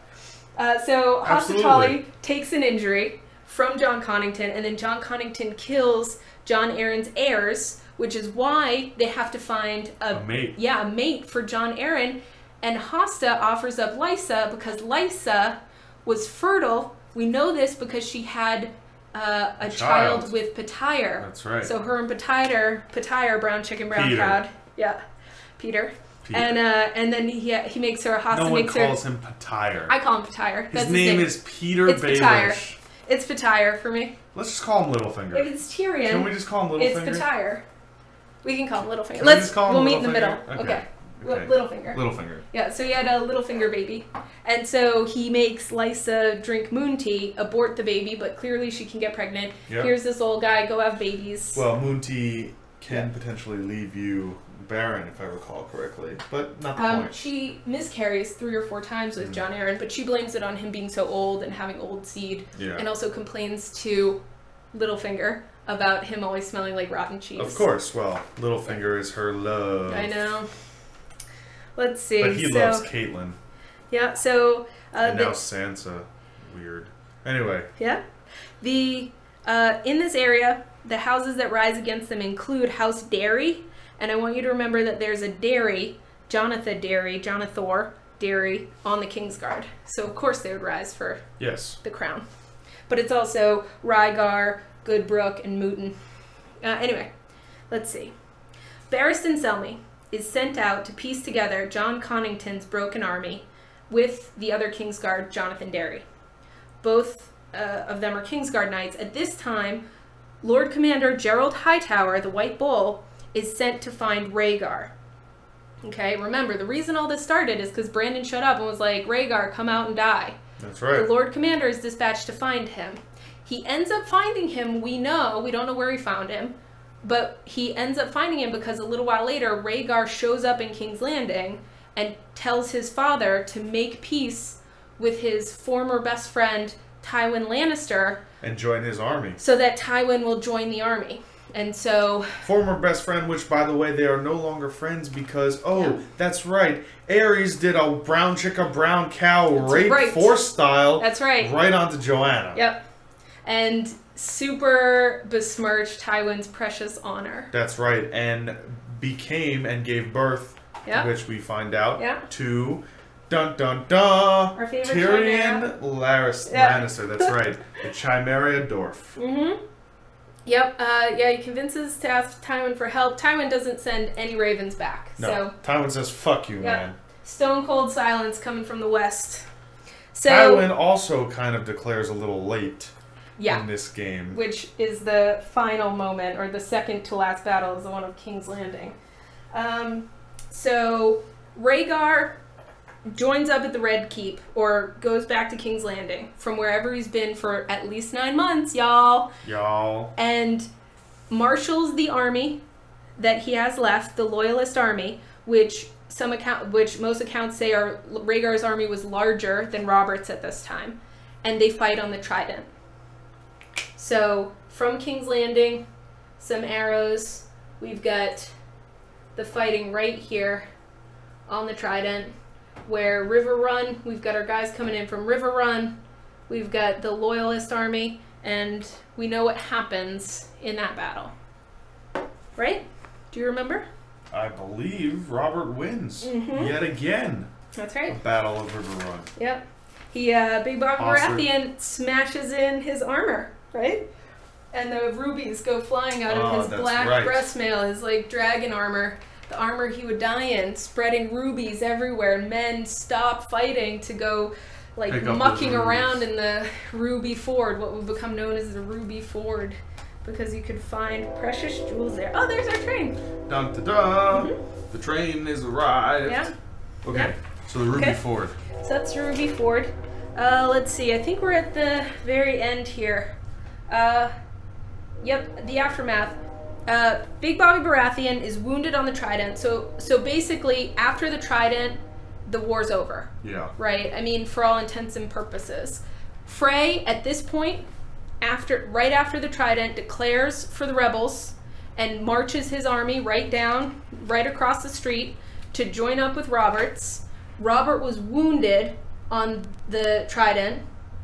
So Hosta Tully takes an injury from John Connington, and then John Connington kills John Arryn's heirs, which is why they have to find a mate. Yeah, a mate for John Arryn. And Hosta offers up Lysa because Lysa was fertile. We know this because she had a child with Petire. That's right. So her and Petire, brown chicken, brown Peter. crowd. Yeah, Peter. And then he makes her Hosta. No one calls him Petire. I call him Petire. His name is Peter Baelish. Petire. It's Petire for me. Let's just call him Littlefinger. If it's Tyrion, can we just call him Littlefinger? It's Petire. We can call him Littlefinger. We'll meet in the middle. Okay. Littlefinger. Littlefinger. Yeah, so he had a Littlefinger baby. And so he makes Lysa drink moon tea, abort the baby, but clearly she can get pregnant. Yep. Here's this old guy, go have babies. Well, moon tea can potentially leave you barren, if I recall correctly, but not the point. She miscarries 3 or 4 times with John Arryn, but she blames it on him being so old and having old seed, and also complains to Littlefinger about him always smelling like rotten cheese. Of course, well, Littlefinger is her love. I know. Let's see. But he loves Catelyn. Yeah, so... and now Sansa. Weird. Anyway. Yeah. In this area, the houses that rise against them include House Derry, and I want you to remember that there's a Derry, Jonathor Derry, on the Kingsguard. So of course they would rise for the crown. But it's also Rhaegar, Goodbrook, and Mooten. Anyway, let's see. Barristan Selmy is sent out to piece together John Connington's broken army with the other Kingsguard, Jonathan Derry. Both of them are Kingsguard knights. At this time, Lord Commander Gerald Hightower, the White Bull, is sent to find Rhaegar. Okay, remember, the reason all this started is because Brandon showed up and was like, Rhaegar, come out and die. That's right. The Lord Commander is dispatched to find him. He ends up finding him, we don't know where he found him, but he ends up finding him because a little while later, Rhaegar shows up in King's Landing and tells his father to make peace with his former best friend, Tywin Lannister. And join his army. So that Tywin will join the army. And so... Former best friend, which, by the way, they are no longer friends because, that's right, Aerys did a brown chicken, brown cow rape force style. That's right. Right onto Joanna. Yep. And super besmirched Tywin's precious honor. That's right. And became and gave birth, which we find out, to... Dun dun dun! Our favorite Tyrion Lannister, that's right. The Chimera Dwarf. Mm-hmm. Yep, he convinces to ask Tywin for help. Tywin doesn't send any ravens back. No, so Tywin says, fuck you, man. Stone cold silence coming from the west. So, Tywin also kind of declares a little late in this game. Which is the final moment, or the second to last battle, is the one of King's Landing. So Rhaegar joins up at the Red Keep, or goes back to King's Landing from wherever he's been for at least 9 months, y'all. And marshals the army that he has left, the Loyalist army, which most accounts say Rhaegar's army was larger than Robert's at this time, and they fight on the Trident. So from King's Landing, some arrows. We've got the fighting right here on the Trident. Where River Run, we've got our guys coming in from River Run, we've got the Loyalist army, and we know what happens in that battle. Right? Do you remember? I believe Robert wins yet again. That's right. A battle of River Run. Yep. He, Big Bobby Baratheon smashes in his armor, right? And the rubies go flying out of his black breastmail, his like dragon armor, the armor he would die in, spreading rubies everywhere. Men stop fighting to go like mucking around in the Ruby Ford, what would become known as the Ruby Ford, because you could find precious jewels there. Oh, there's our train. Dun dun dun. The train is arrived. Yeah. Okay. Yeah. So the Ruby Ford. So that's Ruby Ford. Let's see. I think we're at the very end here. Yep, the aftermath. Big Bobby Baratheon is wounded on the Trident. So basically, after the Trident, the war's over. Yeah. Right? I mean, for all intents and purposes. Frey, at this point, right after the Trident, declares for the rebels and marches his army right across the street to join up with Robert's. Robert was wounded on the Trident.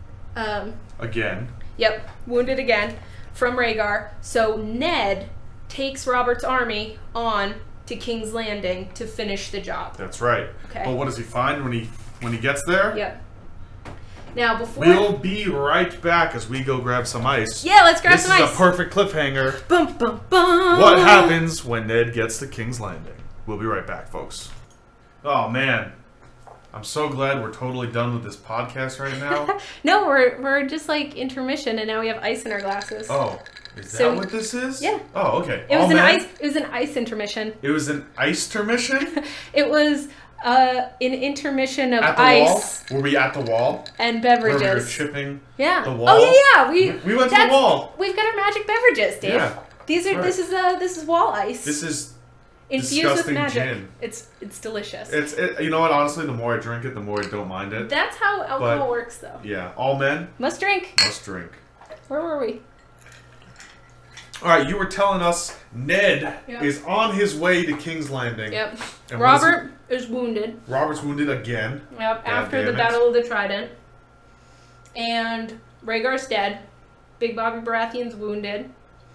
Again. Yep, wounded again from Rhaegar. So Ned takes Robert's army on to King's Landing to finish the job. That's right. Okay. But what does he find when he gets there? Yep. Now before we'll be right back as we go grab some ice. Yeah, let's grab some ice. This is a perfect cliffhanger. Bum, bum, bum. What happens when Ned gets to King's Landing? We'll be right back, folks. Oh man. I'm so glad we're totally done with this podcast right now. No, we're just like intermission, and now we have ice in our glasses. Oh, is that what this is? Yeah. Oh, okay. It was an ice intermission. It was an ice intermission. It was an intermission of at the ice. Wall? Were we at the wall? And beverages. Where we were chipping the wall. Oh yeah. We went to the wall. We've got our magic beverages, Dave. Yeah. These are this is wall ice. This is infused with magic. Gin. It's delicious. You know what? Honestly, the more I drink it, the more I don't mind it. That's how alcohol works, though. Yeah, all men must drink. Must drink. Where were we? All right, you were telling us Ned is on his way to King's Landing. Yep. And Robert is wounded. Robert's wounded again. Yep. After the Battle of the Trident, and Rhaegar's dead. Big Bobby Baratheon's wounded.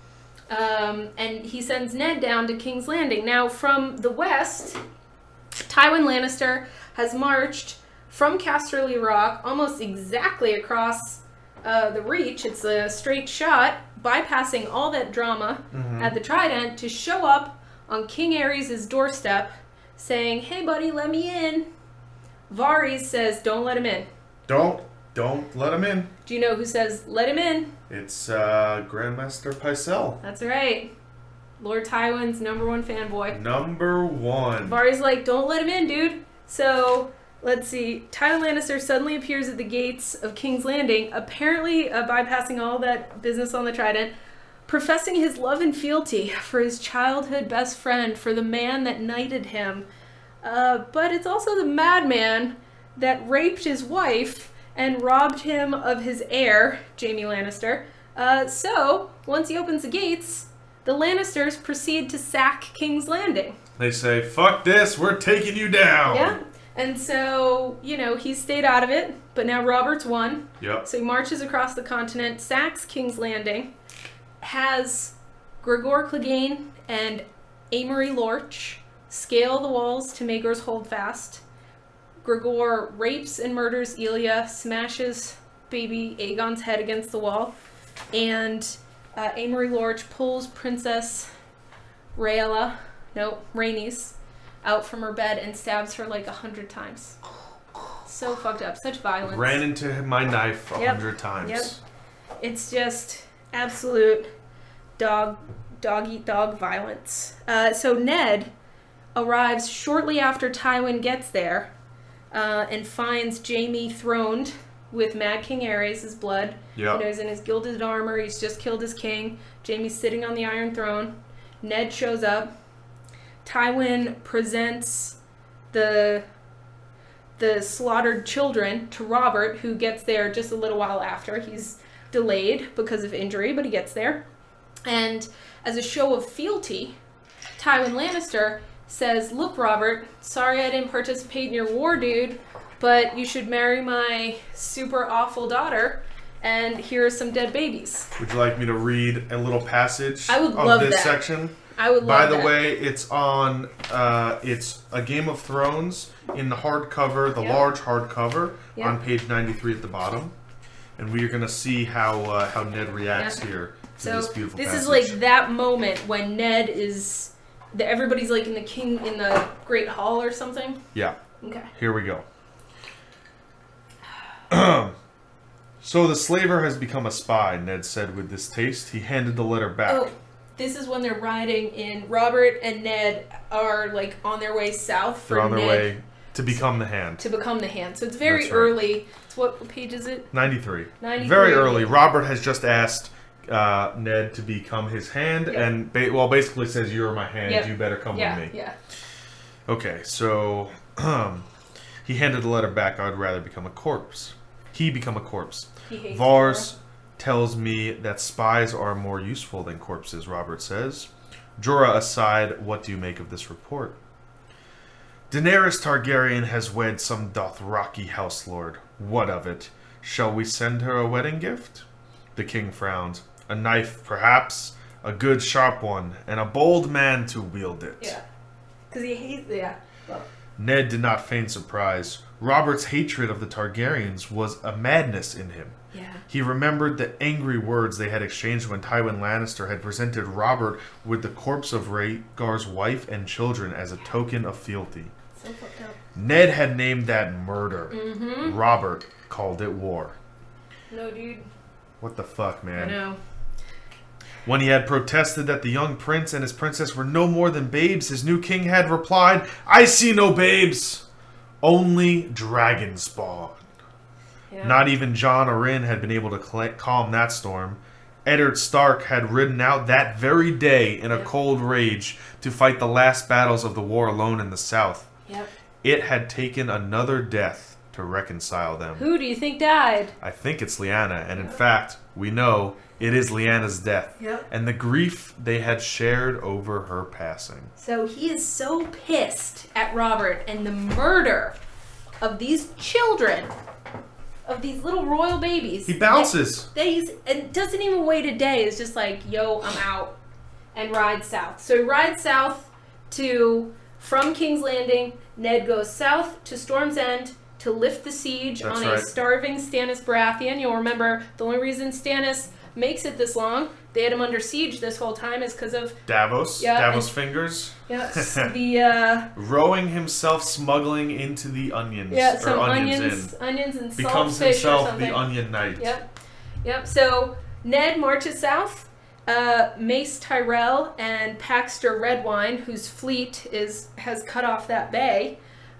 And he sends Ned down to King's Landing. Now, from the west, Tywin Lannister has marched from Casterly Rock almost exactly across the Reach. It's a straight shot, bypassing all that drama at the Trident to show up on King Aerys' doorstep saying, "Hey, buddy, let me in." Varys says, "Don't let him in." Don't let him in. Do you know who says, "Let him in"? It's Grandmaster Pycelle. That's right. Lord Tywin's #1 fanboy. #1. Varys like, "Don't let him in, dude." So, let's see. Tywin Lannister suddenly appears at the gates of King's Landing, apparently bypassing all that business on the Trident, professing his love and fealty for his childhood best friend, for the man that knighted him. But it's also the madman that raped his wife and robbed him of his heir, Jaime Lannister. So, once he opens the gates, the Lannisters proceed to sack King's Landing. They say, "Fuck this, we're taking you down." Yeah, and so, he's stayed out of it, but now Robert's won. Yep. So he marches across the continent, sacks King's Landing, has Gregor Clegane and Amory Lorch scale the walls to Maegor's Holdfast. Gregor rapes and murders Elia, smashes baby Aegon's head against the wall, and Amory Lorch pulls Princess Rhaenys out from her bed and stabs her like 100 times. So fucked up. Such violence. Ran into my knife 100 times. Yep. It's just absolute dog eat dog violence. So Ned arrives shortly after Tywin gets there, and finds Jaime throned with Mad King Aerys' blood. Yep. He's in his gilded armor. He's just killed his king. Jaime's sitting on the Iron Throne. Ned shows up. Tywin presents the slaughtered children to Robert, who gets there just a little while after. He's delayed because of injury, but he gets there. And as a show of fealty, Tywin Lannister says, "Look, Robert, sorry I didn't participate in your war, dude, but you should marry my super awful daughter, and here are some dead babies. Would you like me to read a little passage of this that. section? I would love By the that. way, it's on, it's a Game of Thrones in the hardcover, the large hardcover, on page 93 at the bottom. And we are going to see how Ned reacts here to this beautiful passage. This is like that moment when Ned is, everybody's like in the Great Hall or something. Yeah. Okay. Here we go. So the slaver has become a spy, Ned said with distaste. He handed the letter back. Oh, this is when they're riding in. Robert and Ned are like on their way south. They're on their way to become the Hand. To become the Hand. So it's very That's right. early. It's what page is it? 93. 93. Very early. Robert has just asked Ned to become his Hand, and basically says, "You're my Hand. You better come with me." Yeah. Okay, so he handed the letter back. I'd rather become a corpse. He become a corpse. He hates Vars tells me that spies are more useful than corpses, Robert says. Jorah aside, what do you make of this report? Daenerys Targaryen has wed some Dothraki house lord. What of it? Shall we send her a wedding gift? The king frowned. A knife, perhaps, a good sharp one, and a bold man to wield it. Yeah. Because he hates, Well. Ned did not feign surprise. Robert's hatred of the Targaryens was a madness in him. Yeah. He remembered the angry words they had exchanged when Tywin Lannister had presented Robert with the corpse of Rhaegar's wife and children as a token of fealty. So fucked up. Ned had named that murder. Mm-hmm. Robert called it war. No, dude. What the fuck, man? I know. When he had protested that the young prince and his princess were no more than babes, his new king had replied, "I see no babes, only dragon spawn." Yeah. Not even Jon Arryn had been able to calm that storm. Eddard Stark had ridden out that very day in a cold rage to fight the last battles of the war alone in the south. Yep. It had taken another death to reconcile them. Who do you think died? I think it's Lyanna, and in fact, we know it is Lyanna's death. Yep. And the grief they had shared over her passing. So he is so pissed at Robert and the murder of these children, of these little royal babies. He bounces. And doesn't even wait a day. It's just like, yo, I'm out, and rides south. So he rides south from King's Landing. Ned goes south to Storm's End to lift the siege on a starving Stannis Baratheon. You'll remember the only reason Stannis makes it this long, they had him under siege this whole time, is because of Davos. Davos fingers. Yeah, rowing himself, smuggling into the onions. Yeah, some onions and saltfish. Becomes himself the Onion Knight. Yep. So Ned marches south. Mace Tyrell and Paxter Redwine, whose fleet has cut off that bay,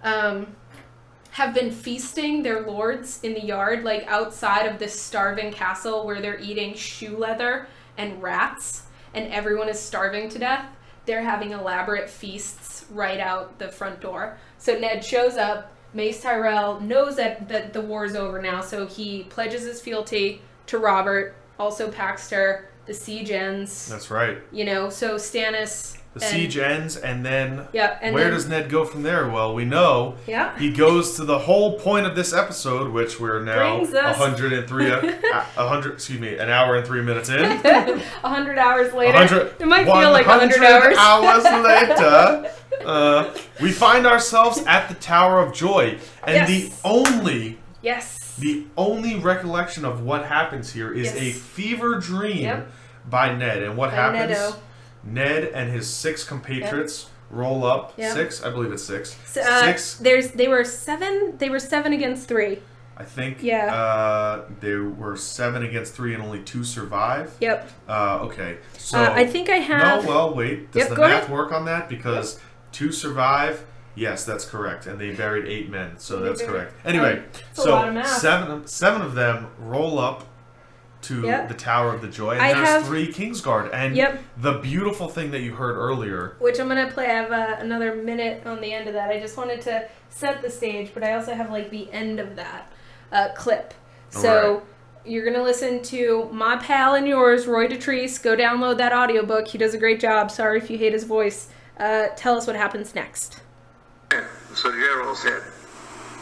have been feasting their lords in the yard, like outside of this starving castle where they're eating shoe leather and rats, and everyone is starving to death. They're having elaborate feasts right out the front door. So Ned shows up. Mace Tyrell knows that the war's over now, so he pledges his fealty to Robert, also Paxter. The siege ends. That's right. So Stannis... The siege ends, and then where does Ned go from there? Well, we know he goes to the whole point of this episode, which we're now 103, an hour and 3 minutes in. 100 hours later. It might feel like 100 hours. 100 hours later, we find ourselves at the Tower of Joy, and the only recollection of what happens here is a fever dream by Ned. And what happens? Nedo. Ned and his 6 compatriots roll up. 6? I believe it's 6. 6. They were 7 against 3. I think they were 7 against 3 and only 2 survive. Yep. Okay. So I think I have... No, well, wait. Does the math work on that? Because 2 survive... Yes, that's correct. And they buried 8 men, so that's correct. Anyway, so 7 of them roll up to the Tower of the Joy, and there's 3 Kingsguard. And the beautiful thing that you heard earlier... Which I'm going to play. I have another minute on the end of that. I just wanted to set the stage, but I also have like the end of that clip. So you're going to listen to my pal and yours, Roy Dotrice. Go download that audiobook. He does a great job. Sorry if you hate his voice. Tell us what happens next. So Geralt said,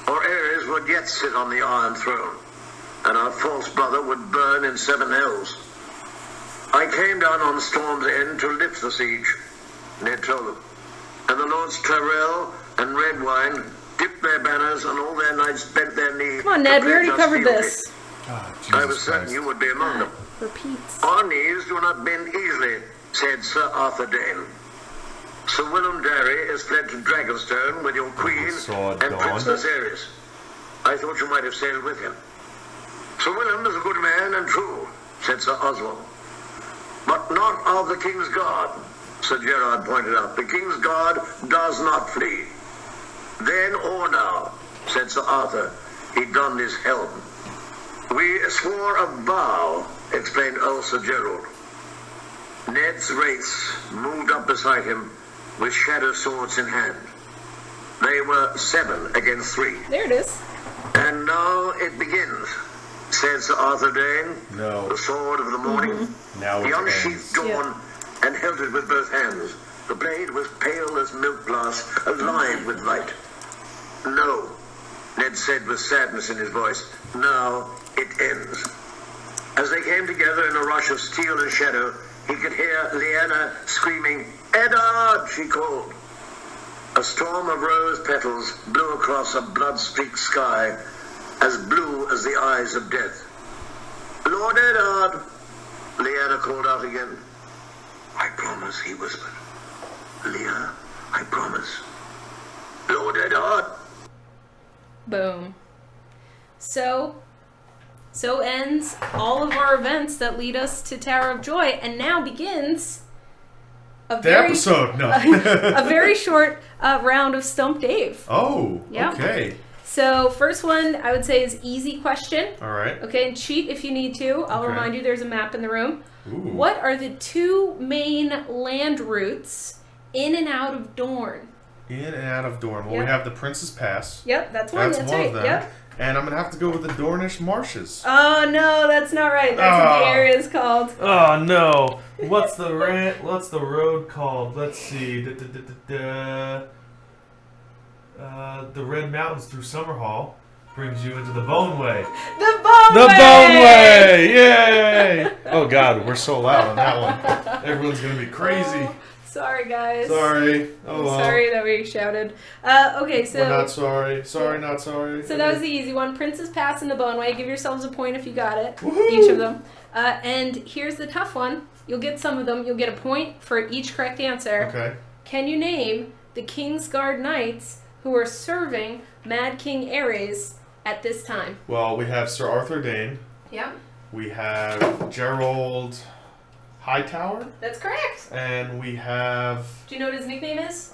or Ares would yet sit on the Iron Throne, and our false brother would burn in 7 hells. I came down on Storm's End to lift the siege, Ned told them, and the Lords Tyrell and Redwine dipped their banners, and all their knights bent their knees. Come on, Ned, we already covered this. I was certain you would be among them. Repeats. Our knees do not bend easily, said Sir Arthur Dane. Sir Willem Darry is fled to Dragonstone with your queen and Princess Ares. I thought you might have sailed with him. Sir Willem is a good man and true, said Sir Oswald. But not of the King's Guard, Sir Gerard pointed out. The King's Guard does not flee. Then or now, said Sir Arthur. He donned his helm. We swore a vow, explained old Sir Gerald. Ned's wraiths moved up beside him with shadow swords in hand. They were 7 against 3. There it is. And now it begins, said Sir Arthur Dane. No. The sword of the morning. Now he it unsheathed Dawn and held it with both hands. The blade was pale as milk glass, alive with light. No, Ned said with sadness in his voice. Now it ends. As they came together in a rush of steel and shadow, he could hear Lyanna screaming, "Eddard!" she called. A storm of rose petals blew across a blood-streaked sky, as blue as the eyes of death. "Lord Eddard!" Lyanna called out again. "I promise," he whispered. "Leah, I promise." "Lord Eddard!" Boom. So ends all of our events that lead us to Tower of Joy, and now begins a very short round of Stump Dave. Oh, yep. Okay. So first one I would say is easy question. All right. Okay, and cheat if you need to. I'll remind you there's a map in the room. Ooh. What are the 2 main land routes in and out of Dorne? In and out of Dorne. Well, we have the Prince's Pass. Yep, that's one. That's one right. of them. Yep. And I'm going to have to go with the Dornish Marshes. Oh, no, that's not right. That's what the area is called. Oh, no. What's the road called? Let's see. The Red Mountains through Summerhall brings you into the Bone Way. The Bone Way! The Bone Way! Yay! Oh, God, we're so loud on that one. Everyone's going to be crazy. Oh, sorry, guys. Sorry. Oh, well. Sorry that we shouted. Okay, so... We're not sorry. Sorry, not sorry. So that was the easy one. Princess Pass and the Bone Way. Give yourselves a point if you got it. Woohoo! Each of them. And here's the tough one. You'll get some of them. You'll get a point for each correct answer. Okay. Can you name the Kingsguard Knights who are serving Mad King Ares at this time? Well, we have Sir Arthur Dane. Yeah. We have Gerald Hightower. That's correct. And we have... Do you know what his nickname is?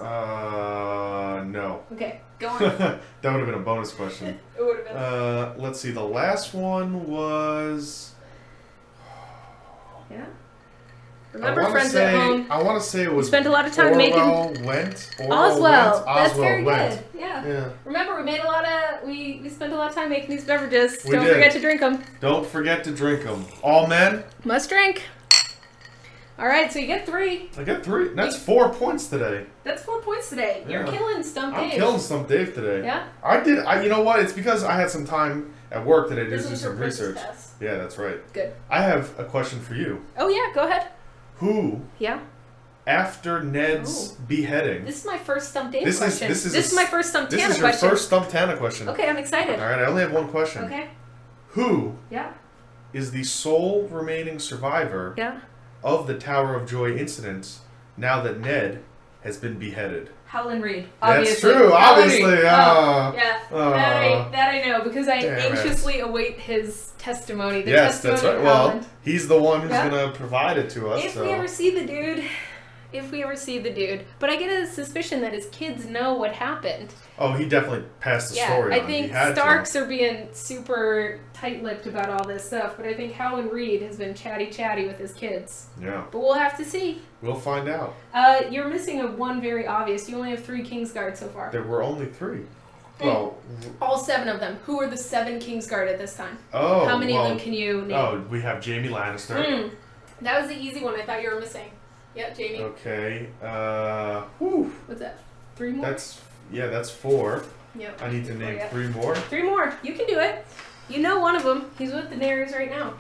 No. Okay, go on. That would have been a bonus question. It would have been. Let's see. The last one was... Yeah. Remember, friends at home. I want to say it was... We spent a lot of time making... Oswell. That's very good. Yeah. Remember, we made a lot of... We spent a lot of time making these beverages. Don't forget to drink them. Don't forget to drink them. All men must drink. All right, so you get 3. I get 3. That's 4 points today. That's 4 points today. You're killing Stump Dave. I'm killing Stump Dave today. Yeah? I did. You know what? It's because I had some time at work today to do some research. Pass. Yeah, that's right. Good. I have a question for you. Oh, yeah, go ahead. Who? Yeah. After Ned's beheading. This is my first Stump Dave question. This is my first Stump Tana question. This is your first Stump Tana question. Okay, I'm excited. All right, I only have one question. Okay. Who? Yeah. Is the sole remaining survivor? Yeah. Of the Tower of Joy incidents, now that Ned has been beheaded? Howland Reed. Obviously. That's true, obviously. Yeah. That I know, because I anxiously await his testimony. Yes, that's right. Well, he's the one who's going to provide it to us. If we ever see the dude. But I get a suspicion that his kids know what happened. Oh, he definitely passed the story on. I think Starks are being super tight-lipped about all this stuff, but I think Howland Reed has been chatty with his kids. Yeah. But we'll have to see. We'll find out. You're missing one very obvious. You only have 3 Kingsguard so far. There were only 3. Well, all 7 of them. Who are the 7 Kingsguard at this time? Oh, how many of them can you name? Oh, we have Jaime Lannister. That was the easy one. I thought you were missing. Yeah, Jaime. Okay. What's that? 3 more? That's Yeah, that's 4. Yep. I need to name 3 more. 3 more. You can do it. You know one of them. He's with Daenerys right now.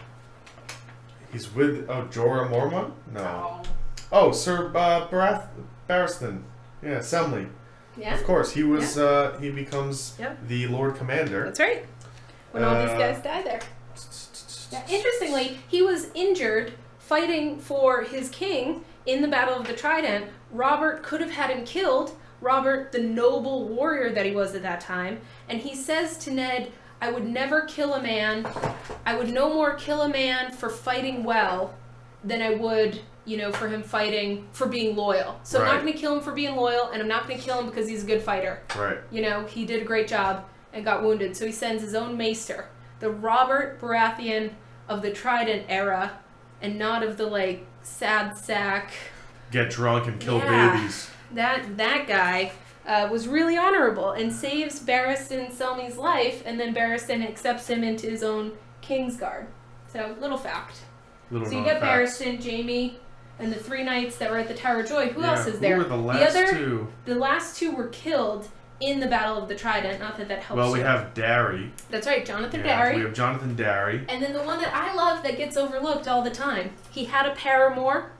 He's with Jorah Mormont? No. Oh. Oh, Sir Barristan. Yeah, Semley. Yeah. Of course, he was. He becomes the Lord Commander. That's right. When all these guys die there. Yeah. Interestingly, he was injured fighting for his king in the Battle of the Trident. Robert could have had him killed. Robert, the noble warrior that he was at that time, and he says to Ned, "I would never kill a man. I would no more kill a man for fighting well than I would, you know, for him fighting for being loyal. So I'm not going to kill him for being loyal, and I'm not going to kill him because he's a good fighter. Right. You know, he did a great job and got wounded. So he sends his own maester, the Robert Baratheon of the Trident era, and not of the like sad sack. Get drunk and kill babies. That guy was really honorable and saves Barristan Selmy's life, and then Barristan accepts him into his own Kingsguard. So, little fact. So you get Barristan, Jaime, and the 3 knights that were at the Tower of Joy. Who else is there? Who were the last 2? The last 2 were killed in the Battle of the Trident. Not that helps. Well, we have Darry. That's right, Jonathan Darry. We have Jonathan Darry. And then the one that I love that gets overlooked all the time. He had a paramour.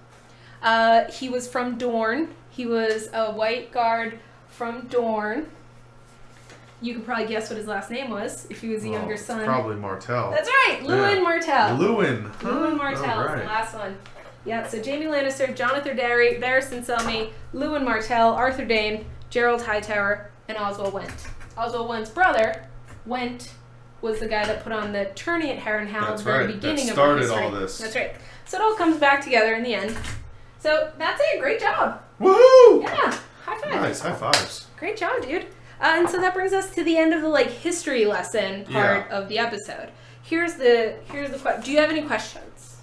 He was from Dorne. He was a white guard from Dorne. You could probably guess what his last name was if he was a younger son. Probably Martell. That's right, Lewin Martell. Lewin. Lewin Martell is the last one. Yeah, so Jaime Lannister, Jonathan Darry, Barristan Selmy, Lewin Martell, Arthur Dayne, Gerald Hightower, and Oswell Went. Oswell Went's brother, Went, was the guy that put on the tourney at Harrenhal at the very beginning of our history. Started all this. That's right. So it all comes back together in the end. So that's it. Great job. Woohoo! Yeah. High five. Nice. High fives. Great job, dude. And so that brings us to the end of the like history lesson part of the episode. Here's the question. Do you have any questions?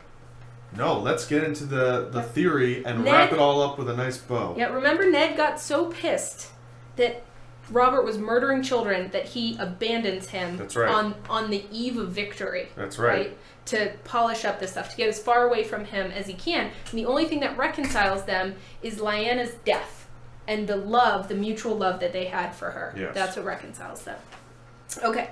No. Let's get into the theory and wrap it all up with a nice bow. Yeah. Remember, Ned got so pissed that Robert was murdering children that he abandons him. That's right. On the eve of victory. That's right. To polish up this stuff, to get as far away from him as he can. And the only thing that reconciles them is Lyanna's death and the love, the mutual love that they had for her. Yes. That's what reconciles them. Okay.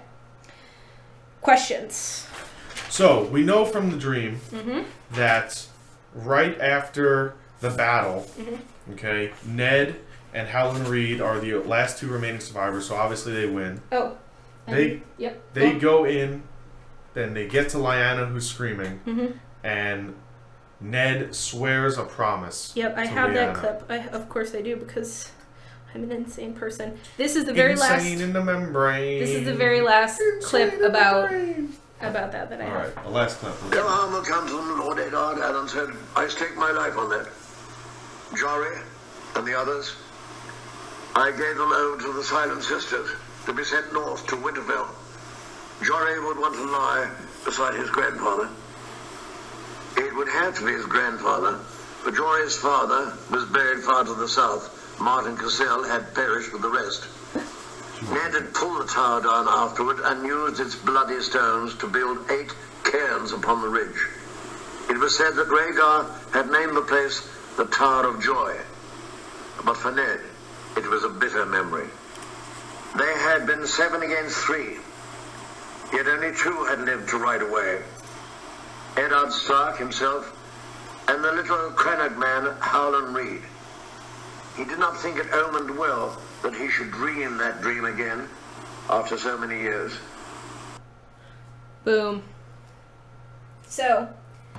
Questions? So, we know from the dream that right after the battle, okay, Ned and Howland Reed are the last 2 remaining survivors, so obviously they win. Oh. They go in. Then they get to Lyanna, who's screaming, and Ned swears a promise. Yep, I have that clip. Of course I do, because I'm an insane person. This is the very last. Insane in the membrane. This is the very last clip about that I have. All right, the last clip. Bill Harmer comes from Lord Eddard and said, "I stake my life on that." Jory and the others, I gave them over to the Silent Sisters to be sent north to Winterfell. Jory would want to lie beside his grandfather. It would have to be his grandfather, for Jory's father was buried far to the south. Martin Cassell had perished with the rest. Ned had pulled the tower down afterward and used its bloody stones to build 8 cairns upon the ridge. It was said that Rhaegar had named the place the Tower of Joy. But for Ned, it was a bitter memory. They had been 7 against 3. Yet only 2 had lived to ride away. Eddard Stark himself, and the little Crannog man, Howland Reed. He did not think it omened well that he should dream that dream again after so many years. Boom. So,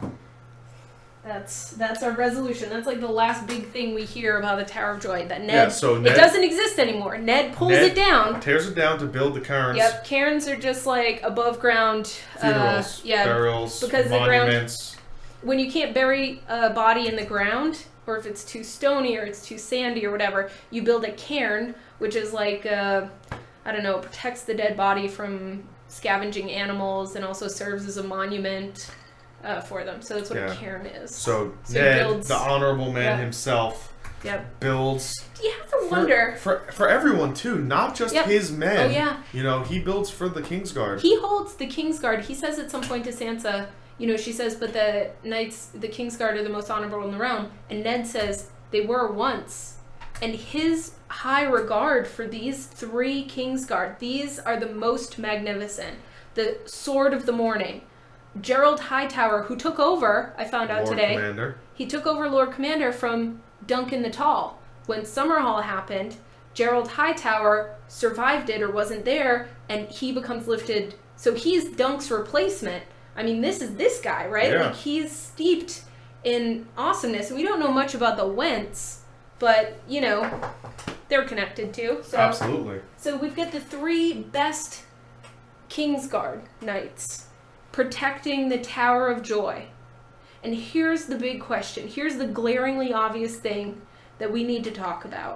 that's our resolution. That's like the last big thing we hear about the Tower of Joy. That Ned, it doesn't exist anymore. Ned pulls it down. Tears it down to build the cairns. Yep, cairns are just like above ground funerals, burials, because monuments. When you can't bury a body in the ground, or if it's too stony or it's too sandy or whatever, you build a cairn, which is like I don't know, protects the dead body from scavenging animals and also serves as a monument for them. So that's what a cairn is. So Ned, builds, the honorable man himself, builds. You have to wonder for everyone too, not just his men. Oh yeah. You know, he builds for the Kingsguard. He holds the Kingsguard. He says at some point to Sansa, you know, she says, but the knights, the Kingsguard are the most honorable in the realm. And Ned says, they were once, And his high regard for these 3 Kingsguard, these are the most magnificent. The Sword of the Morning. Gerald Hightower, who took over, I found out today. Commander. He took over Lord Commander from Duncan the Tall. When Summerhall happened, Gerald Hightower survived it or wasn't there, and he becomes lifted. So he's Dunk's replacement. I mean, this is this guy, right? Yeah. Like, he's steeped in awesomeness. And we don't know much about the Wents, but, you know, they're connected too. So, Absolutely. So we've got the 3 best Kingsguard knights protecting the Tower of Joy. And here's the big question. Here's the glaringly obvious thing that we need to talk about.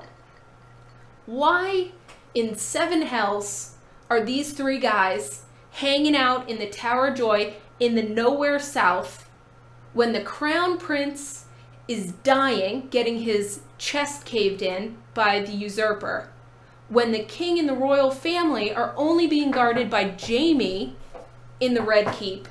Why in 7 hells are these 3 guys hanging out in the Tower of Joy in the nowhere south when the Crown Prince is dying, getting his chest caved in by the usurper, when the king and the royal family are only being guarded by Jaime in the Red Keep?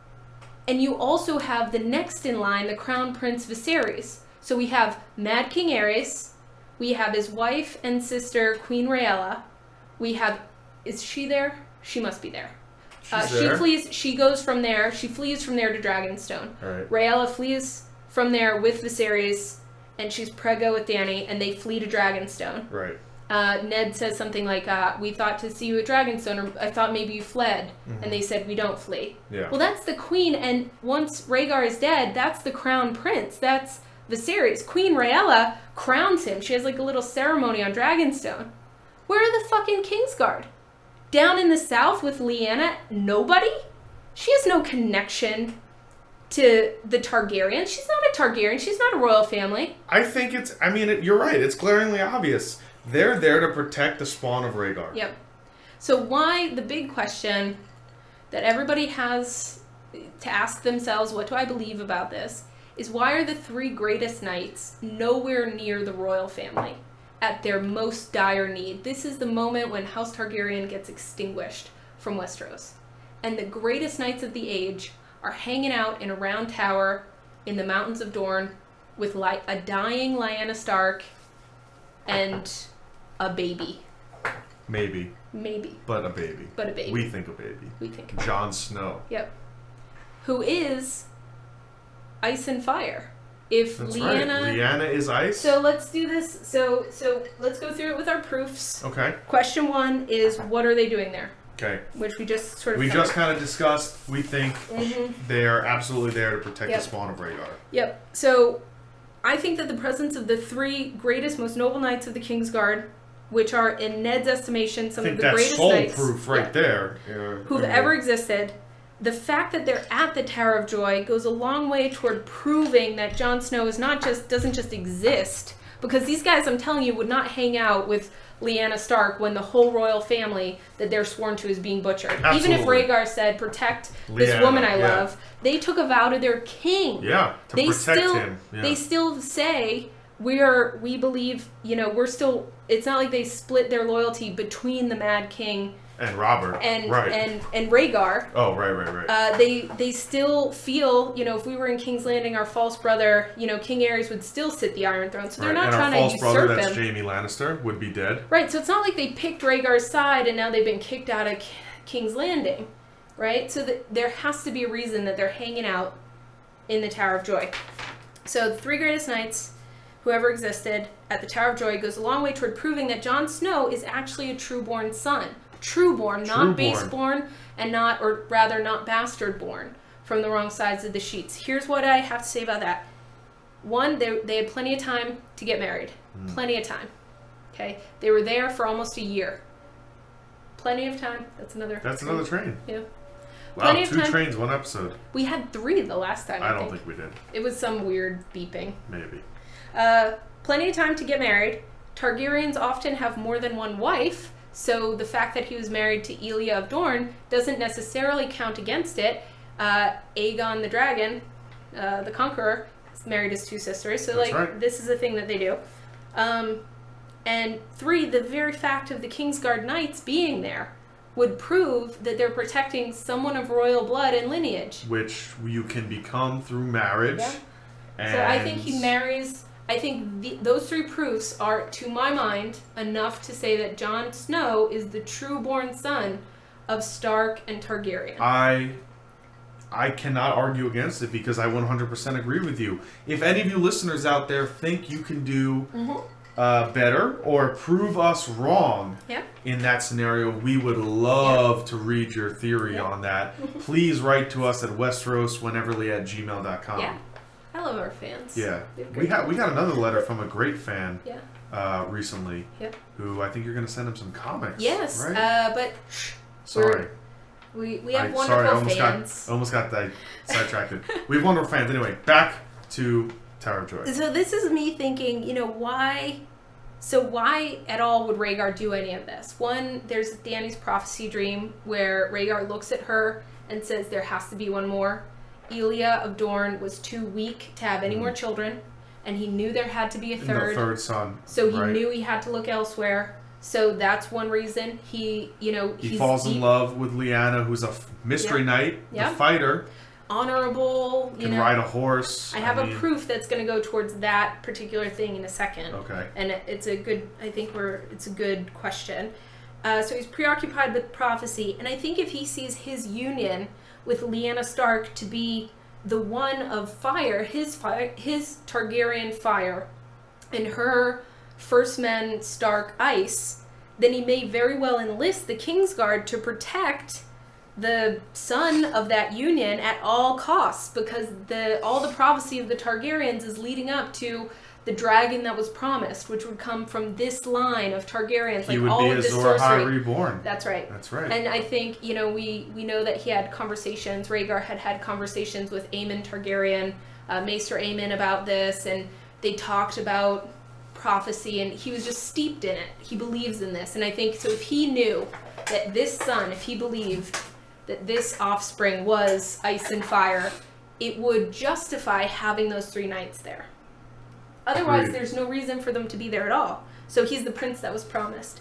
And you also have the next in line, the Crown Prince Viserys. So we have Mad King Aerys, we have his wife and sister, Queen Rhaella. We have, is she there? She must be there. She flees, she goes from there, she flees from there to Dragonstone. Right. Rhaella flees from there with Viserys, and she's preggo with Dany, and they flee to Dragonstone. Right. Ned says something like, we thought to see you at Dragonstone, or I thought maybe you fled. Mm-hmm. And they said, we don't flee. Yeah. Well, that's the queen, and once Rhaegar is dead, that's the crown prince. That's Viserys. Queen Rhaella crowns him. She has like a little ceremony on Dragonstone. Where are the fucking Kingsguard? Down in the south with Lyanna? Nobody? She has no connection to the Targaryens. She's not a Targaryen. She's not a royal family. I think it's, I mean, you're right. It's glaringly obvious. They're there to protect the spawn of Rhaegar. Yep. So why, the big question that everybody has to ask themselves, what do I believe about this, is why are the 3 greatest knights nowhere near the royal family at their most dire need? This is the moment when House Targaryen gets extinguished from Westeros. And the greatest knights of the age are hanging out in a round tower in the mountains of Dorne with like a dying Lyanna Stark and a baby. Maybe. But a baby. We think a baby. Jon Snow. Yep. Who is ice and fire. If That's Lyanna... right. Lyanna is ice? So let's do this. So let's go through it with our proofs. Okay. Question 1 is, what are they doing there? Okay. Which we just sort of... We just kind of discussed, we think they are absolutely there to protect the spawn of Rhaegar. Yep. So I think that the presence of the 3 greatest, most noble knights of the Kingsguard, which are, in Ned's estimation, some of the greatest knights... proof right there. Who've ever existed. The fact that they're at the Tower of Joy goes a long way toward proving that Jon Snow is doesn't just exist. Because these guys, I'm telling you, would not hang out with Lyanna Stark when the whole royal family that they're sworn to is being butchered. Absolutely. Even if Rhaegar said, protect this woman I love, they took a vow to their king. Yeah, to protect him. Yeah. They still say, we believe, we're still, it's not like they split their loyalty between the Mad King and Robert, and Rhaegar. Oh, right. They still feel, if we were in King's Landing, our false brother, King Aerys would still sit the Iron Throne. So they're not trying to usurp him. And our false brother, that's Jaime Lannister, would be dead. Right. So it's not like they picked Rhaegar's side and now they've been kicked out of King's Landing, right? So there has to be a reason that they're hanging out in the Tower of Joy. So the 3 greatest knights who ever existed at the Tower of Joy goes a long way toward proving that Jon Snow is actually a true-born son. True-born, not base-born, and not bastard-born from the wrong sides of the sheets. Here's what I have to say about that. 1, they had plenty of time to get married. Plenty of time. Okay? They were there for almost a year. Plenty of time. That's another train. Yeah. Wow, 2 trains, 1 episode. We had 3 the last time, I don't think we did. It was some weird beeping. Maybe. Plenty of time to get married. Targaryens often have more than 1 wife, so the fact that he was married to Elia of Dorne doesn't necessarily count against it. Aegon the Dragon, the Conqueror, married his 2 sisters, so this is a thing that they do. And 3, the very fact of the Kingsguard Knights being there would prove that they're protecting someone of royal blood and lineage. Which you can become through marriage. Yeah. So I think he marries I think those 3 proofs are, to my mind, enough to say that Jon Snow is the true-born son of Stark and Targaryen. I cannot argue against it because I 100% agree with you. If any of you listeners out there think you can do better or prove us wrong in that scenario, we would love to read your theory on that. Please write to us at westeroswheneverly@gmail.com. Yeah, I love our fans. Yeah, we got another letter from a great fan recently who I think you're going to send him some comics. Yes, right? but sorry. We have wonderful fans. Almost got sidetracked. We have wonderful fans. Anyway, back to Tower of Joy. So this is me thinking, why at all would Rhaegar do any of this? One, there's Dany's prophecy dream where Rhaegar looks at her and says there has to be one more. Elia of Dorne was too weak to have any more children, and he knew there had to be a third. The third son. So he knew he had to look elsewhere. So that's one reason he falls in love with Lyanna, who's a mystery knight, a fighter, honorable, can ride a horse. I have a proof that's going to go towards that particular thing in a second. Okay. And it's a good question. So he's preoccupied with prophecy, and I think if he sees his union with Lyanna Stark to be the one of fire, his Targaryen fire, and her First Men Stark ice, then he may very well enlist the Kingsguard to protect the son of that union at all costs, because all the prophecy of the Targaryens is leading up to the dragon that was promised, which would come from this line of Targaryens. He would be Azor Ahai reborn. That's right. That's right. And I think, we know that he had conversations, Rhaegar had conversations with Aemon Targaryen, Maester Aemon, about this, and they talked about prophecy, and he was just steeped in it. He believes in this. And I think, so if he knew that this son, if he believed that this offspring was ice and fire, it would justify having those 3 knights there. Otherwise, there's no reason for them to be there at all. So he's the prince that was promised.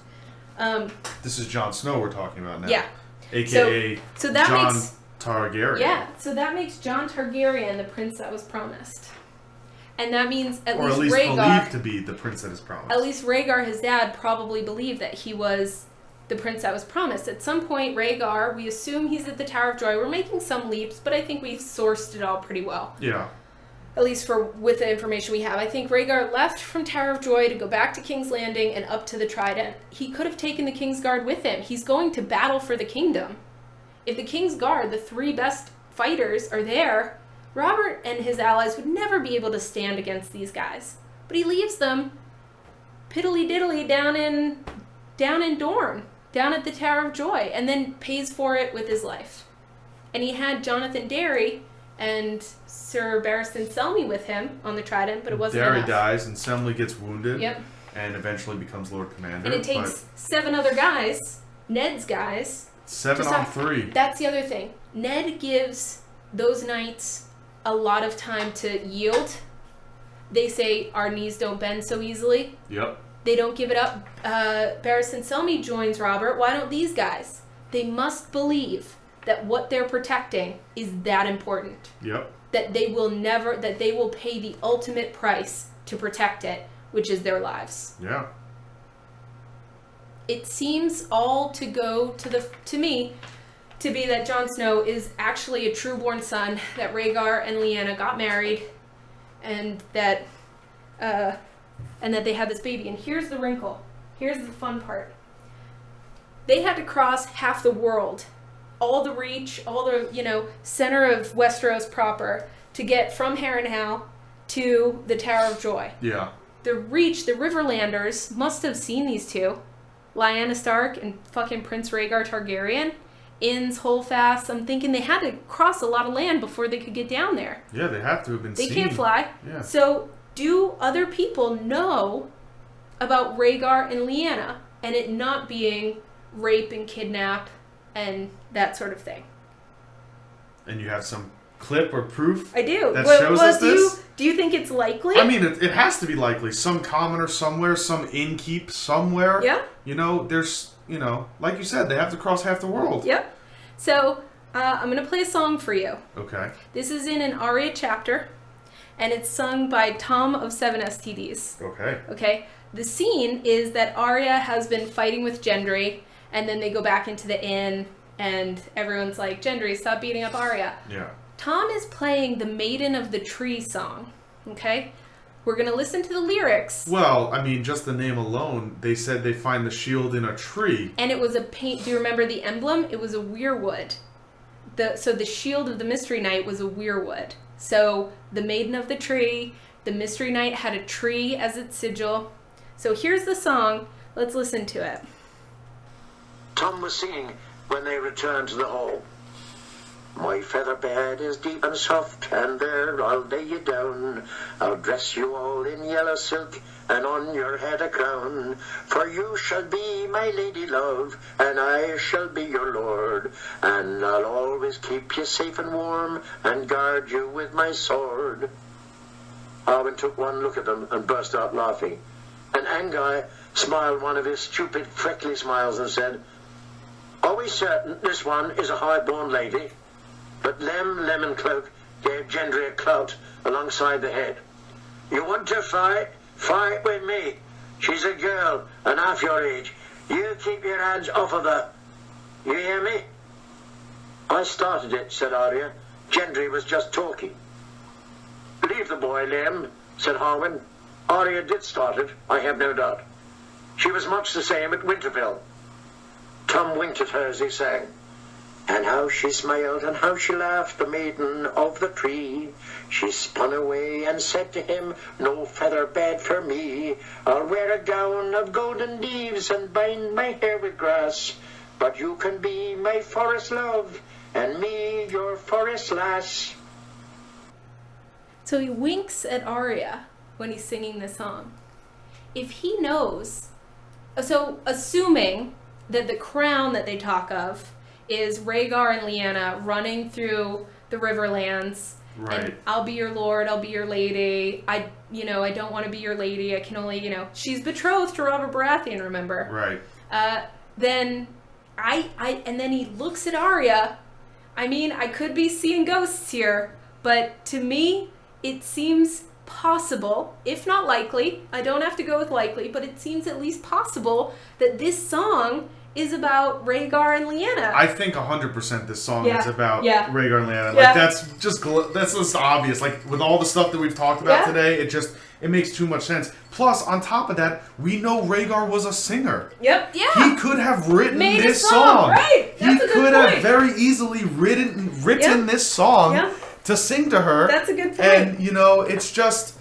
This is Jon Snow we're talking about now. Yeah. AKA so that Jon makes, Targaryen. Yeah, so that makes Jon Targaryen the prince that was promised. And that means at least Rhaegar, believed to be the prince that is promised. At least Rhaegar, his dad, probably believed that he was the prince that was promised. At some point, Rhaegar, we assume he's at the Tower of Joy. We're making some leaps, but I think we've sourced it all pretty well. Yeah. At least with the information we have. I think Rhaegar left from Tower of Joy to go back to King's Landing and up to the Trident. He could have taken the Kingsguard with him. He's going to battle for the kingdom. If the Kingsguard, the 3 best fighters, are there, Robert and his allies would never be able to stand against these guys. But he leaves them piddly-diddly down in Dorne, down at the Tower of Joy, and then pays for it with his life. And he had Jonathan Darry and Sir Barristan Selmy with him on the Trident, but it wasn't Darry enough. dies, and Selmy gets wounded, Yep. and eventually becomes Lord Commander. And it takes 7 other guys, Ned's guys. 7 on 3. That's the other thing. Ned gives those knights a lot of time to yield. They say our knees don't bend so easily. Yep. They don't give it up. Barristan Selmy joins Robert. Why don't these guys? They must believe that what they're protecting is that important. Yep. That they will pay the ultimate price to protect it, which is their lives. Yeah. It seems all to go to me to be that Jon Snow is actually a true-born son, that Rhaegar and Lyanna got married, and that they had this baby. And here's the wrinkle. Here's the fun part. They had to cross half the world, all the reach, all the, center of Westeros proper, to get from Harrenhal to the Tower of Joy. Yeah. The Riverlanders must have seen these two, Lyanna Stark and fucking Prince Rhaegar Targaryen, Inns, Holdfast. I'm thinking they had to cross a lot of land before they could get down there. Yeah, they have to have been seen. They can't fly. Yeah. So do other people know about Rhaegar and Lyanna and it not being rape and kidnap and that sort of thing? And you have some clip or proof? I do. That shows us this? Do you think it's likely? I mean, it has to be likely. Some commoner somewhere, some innkeep somewhere. Yeah. There's, like you said, they have to cross half the world. Yep. So, I'm going to play a song for you. Okay. This is in an Arya chapter, and it's sung by Tom of 7 STDs. Okay. Okay? The scene is that Arya has been fighting with Gendry, and then they go back into the inn, and everyone's like, Gendry, stop beating up Arya. Yeah. Tom is playing the Maiden of the Tree song. Okay? We're going to listen to the lyrics. Well, I mean, just the name alone, they said they find the shield in a tree. And it was a paint. Do you remember the emblem? It was a weirwood. So the shield of the Mystery Knight was a weirwood. So the Maiden of the Tree, the Mystery Knight had a tree as its sigil. So here's the song. Let's listen to it. Tom was singing when they returned to the hall. My feather bed is deep and soft, and there I'll lay you down. I'll dress you all in yellow silk, and on your head a crown. For you shall be my lady love, and I shall be your lord. And I'll always keep you safe and warm, and guard you with my sword. Arwen took one look at them and burst out laughing. And Anguy smiled one of his stupid, freckly smiles and said, Are we certain this one is a high-born lady? But Lemoncloak gave Gendry a clout alongside the head. You want to fight? Fight with me. She's a girl and half your age. You keep your hands off of her. You hear me? I started it, said Arya. Gendry was just talking. Leave the boy, Lem, said Harwin. Arya did start it, I have no doubt. She was much the same at Winterfell. Tom winked at her as he sang. And how she smiled and how she laughed, the maiden of the tree. She spun away and said to him, No feather bed for me. I'll wear a gown of golden leaves and bind my hair with grass. But you can be my forest love, and me your forest lass. So he winks at Arya when he's singing this song. If he knows, so assuming that the crown that they talk of is Rhaegar and Lyanna running through the Riverlands. Right. And I'll be your lord, I'll be your lady. I don't want to be your lady. I can only, she's betrothed to Robert Baratheon, remember? Right. Then and then he looks at Arya. I mean, I could be seeing ghosts here, but to me, it seems possible, if not likely, I don't have to go with likely, but it seems at least possible that this song is about Rhaegar and Lyanna. I think 100% this song is about Rhaegar and Lyanna. Yeah. Like that's just obvious. Like with all the stuff that we've talked about today, it makes too much sense. Plus, on top of that, we know Rhaegar was a singer. Yep. Yeah. He could have written this a song. song. Right. That's he could have very easily written this song to sing to her. That's a good point. And it's just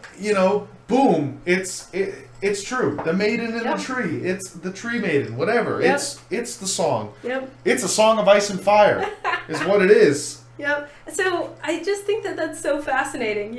boom. It's true. The maiden in the tree. It's the tree maiden. Whatever. Yep. It's the song. Yep. It's a song of ice and fire. Is what it is. Yep. So I just think that that's so fascinating.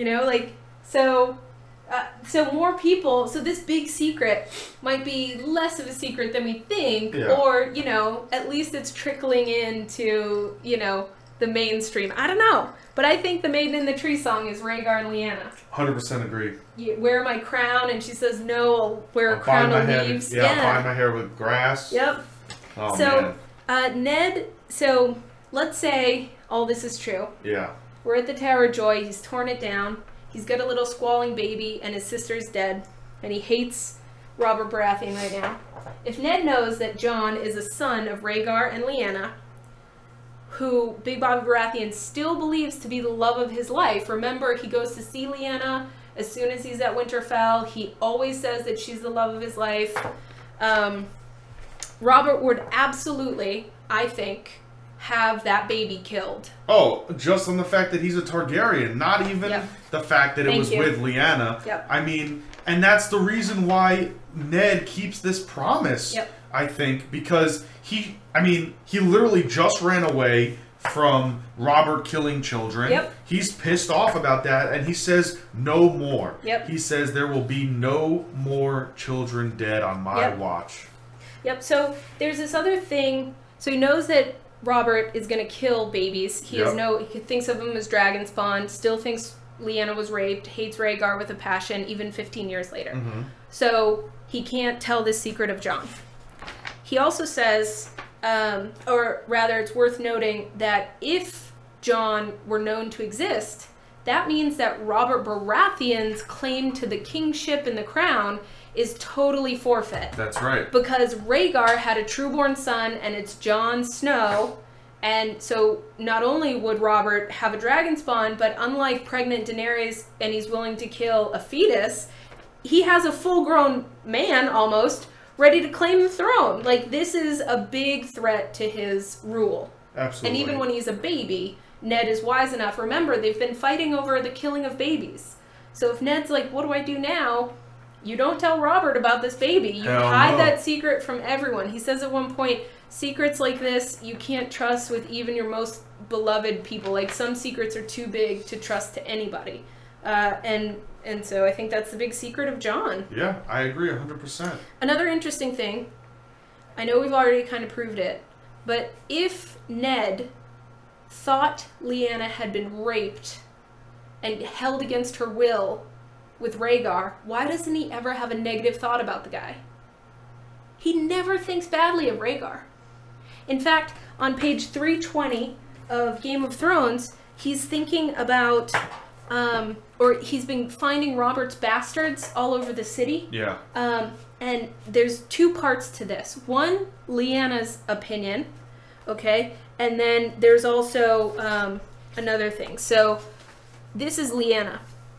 So more people. So this big secret might be less of a secret than we think, or at least it's trickling into the mainstream. I don't know. But I think the Maiden in the Tree song is Rhaegar and Lyanna. 100% agree. You wear my crown, and she says, no, I'll wear a crown of leaves. I'll bind my hair with grass. Yep. Oh, so, Ned, so let's say all this is true. Yeah. We're at the Tower of Joy. He's torn it down. He's got a little squalling baby, and his sister's dead. And he hates Robert Baratheon right now. If Ned knows that Jon is a son of Rhaegar and Lyanna, who Big Bobby Baratheon still believes to be the love of his life. Remember, he goes to see Lyanna as soon as he's at Winterfell. He always says that she's the love of his life. Robert would absolutely, I think, have that baby killed. Oh, just on the fact that he's a Targaryen, not even the fact that it was with Lyanna. Yep. I mean, and that's the reason why Ned keeps this promise, I think, because he literally just ran away from Robert killing children. Yep. He's pissed off about that, and he says no more. Yep. He says there will be no more children dead on my watch. Yep. So there's this other thing. So he knows that Robert is going to kill babies. He he thinks of them as dragon spawn, still thinks Lyanna was raped, hates Rhaegar with a passion, even 15 years later. Mm-hmm. So he can't tell this secret of Jon. He also says, or rather it's worth noting that if Jon were known to exist, that means that Robert Baratheon's claim to the kingship and the crown is totally forfeit. That's right. Because Rhaegar had a trueborn son, and it's Jon Snow. And so not only would Robert have a dragon spawn, but unlike pregnant Daenerys, and he's willing to kill a fetus, he has a full-grown man, almost, ready to claim the throne. Like, this is a big threat to his rule. Absolutely. And even when he's a baby, Ned is wise enough. Remember, they've been fighting over the killing of babies. So if Ned's like, what do I do now? You don't tell Robert about this baby. You hide that secret from everyone. He says at one point, secrets like this you can't trust with even your most beloved people. Like, some secrets are too big to trust to anybody. And so I think that's the big secret of Jon. Yeah, I agree 100%. Another interesting thing, I know we've already kind of proved it, but if Ned thought Lyanna had been raped and held against her will with Rhaegar, why doesn't he ever have a negative thought about the guy? He never thinks badly of Rhaegar. In fact, on page 320 of Game of Thrones, he's thinking about, or he's been finding Robert's bastards all over the city. Yeah. And there's two parts to this. One, Lyanna's opinion, okay? And then there's also another thing. So this is Lyanna.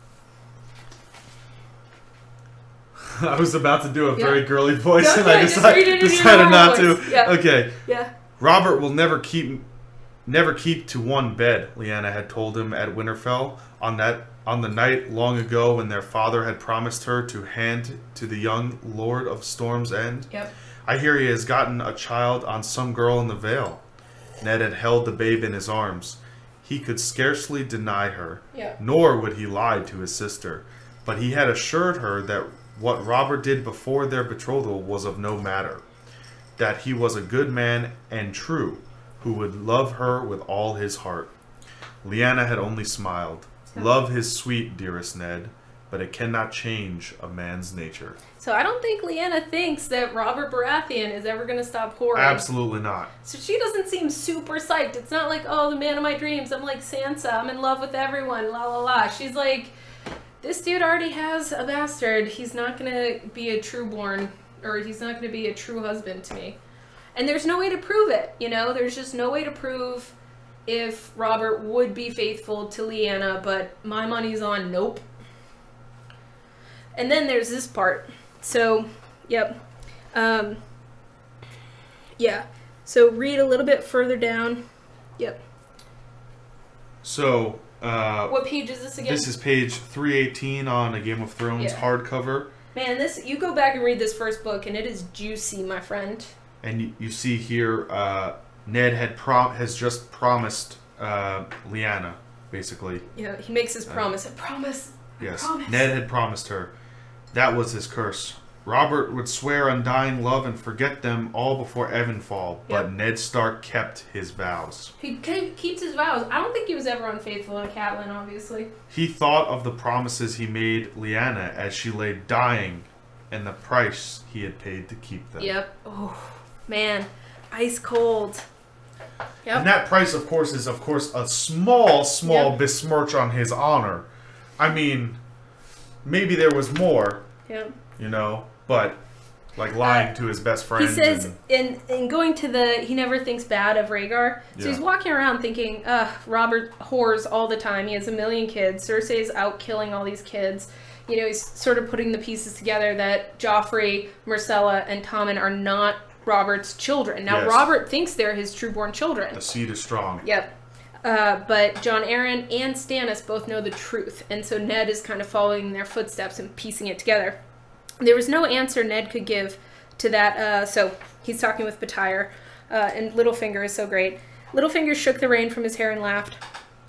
I was about to do a very girly voice, Okay, and I decided not to. Yeah. Okay. Yeah. Robert will never keep to one bed, Lyanna had told him at Winterfell on the night long ago when their father had promised her to hand to the young Lord of Storm's End. Yep. I hear he has gotten a child on some girl in the Vale. Ned had held the babe in his arms. He could scarcely deny her, nor would he lie to his sister. But he had assured her that what Robert did before their betrothal was of no matter, that he was a good man and true, who would love her with all his heart. Lyanna had only smiled. Love is sweet, dearest Ned, but it cannot change a man's nature. So I don't think Lyanna thinks that Robert Baratheon is ever going to stop whoring. Absolutely not. So she doesn't seem super psyched. It's not like, oh, the man of my dreams. I'm like Sansa. I'm in love with everyone. La la la. She's like, this dude already has a bastard. He's not going to be a trueborn, or he's not going to be a true husband to me. And there's no way to prove it, you know? There's just no way to prove if Robert would be faithful to Lyanna, but my money's on nope. And then there's this part. So, yep. Yeah. So read a little bit further down. Yep. So, what page is this again? This is page 318 on a Game of Thrones hardcover. Man, you go back and read this first book, and it is juicy, my friend. And you see here, Ned has just promised Lyanna, basically. Yeah, he makes his promise. I promise. Yes, I promise. Ned had promised her. That was his curse. Robert would swear undying love and forget them all before Evenfall, but Ned Stark kept his vows. He keeps his vows. I don't think he was ever unfaithful to Catelyn, obviously. He thought of the promises he made Lyanna as she lay dying and the price he had paid to keep them. Yep. Oh, man. Ice cold. Yep. And that price, of course, is, a small besmirch on his honor. I mean, maybe there was more, you know, but like lying to his best friend. He says, in going to he never thinks bad of Rhaegar. So he's walking around thinking, Robert whores all the time. He has a million kids. Cersei's out killing all these kids. You know, he's sort of putting the pieces together that Joffrey, Myrcella, and Tommen are not Robert's children. Now, Robert thinks they're his trueborn children. The seed is strong. Yep. But Jon Arryn and Stannis both know the truth, and so Ned is kind of following their footsteps and piecing it together. There was no answer Ned could give to that, so he's talking with Betrayal, and Littlefinger is so great. Littlefinger shook the rain from his hair and laughed.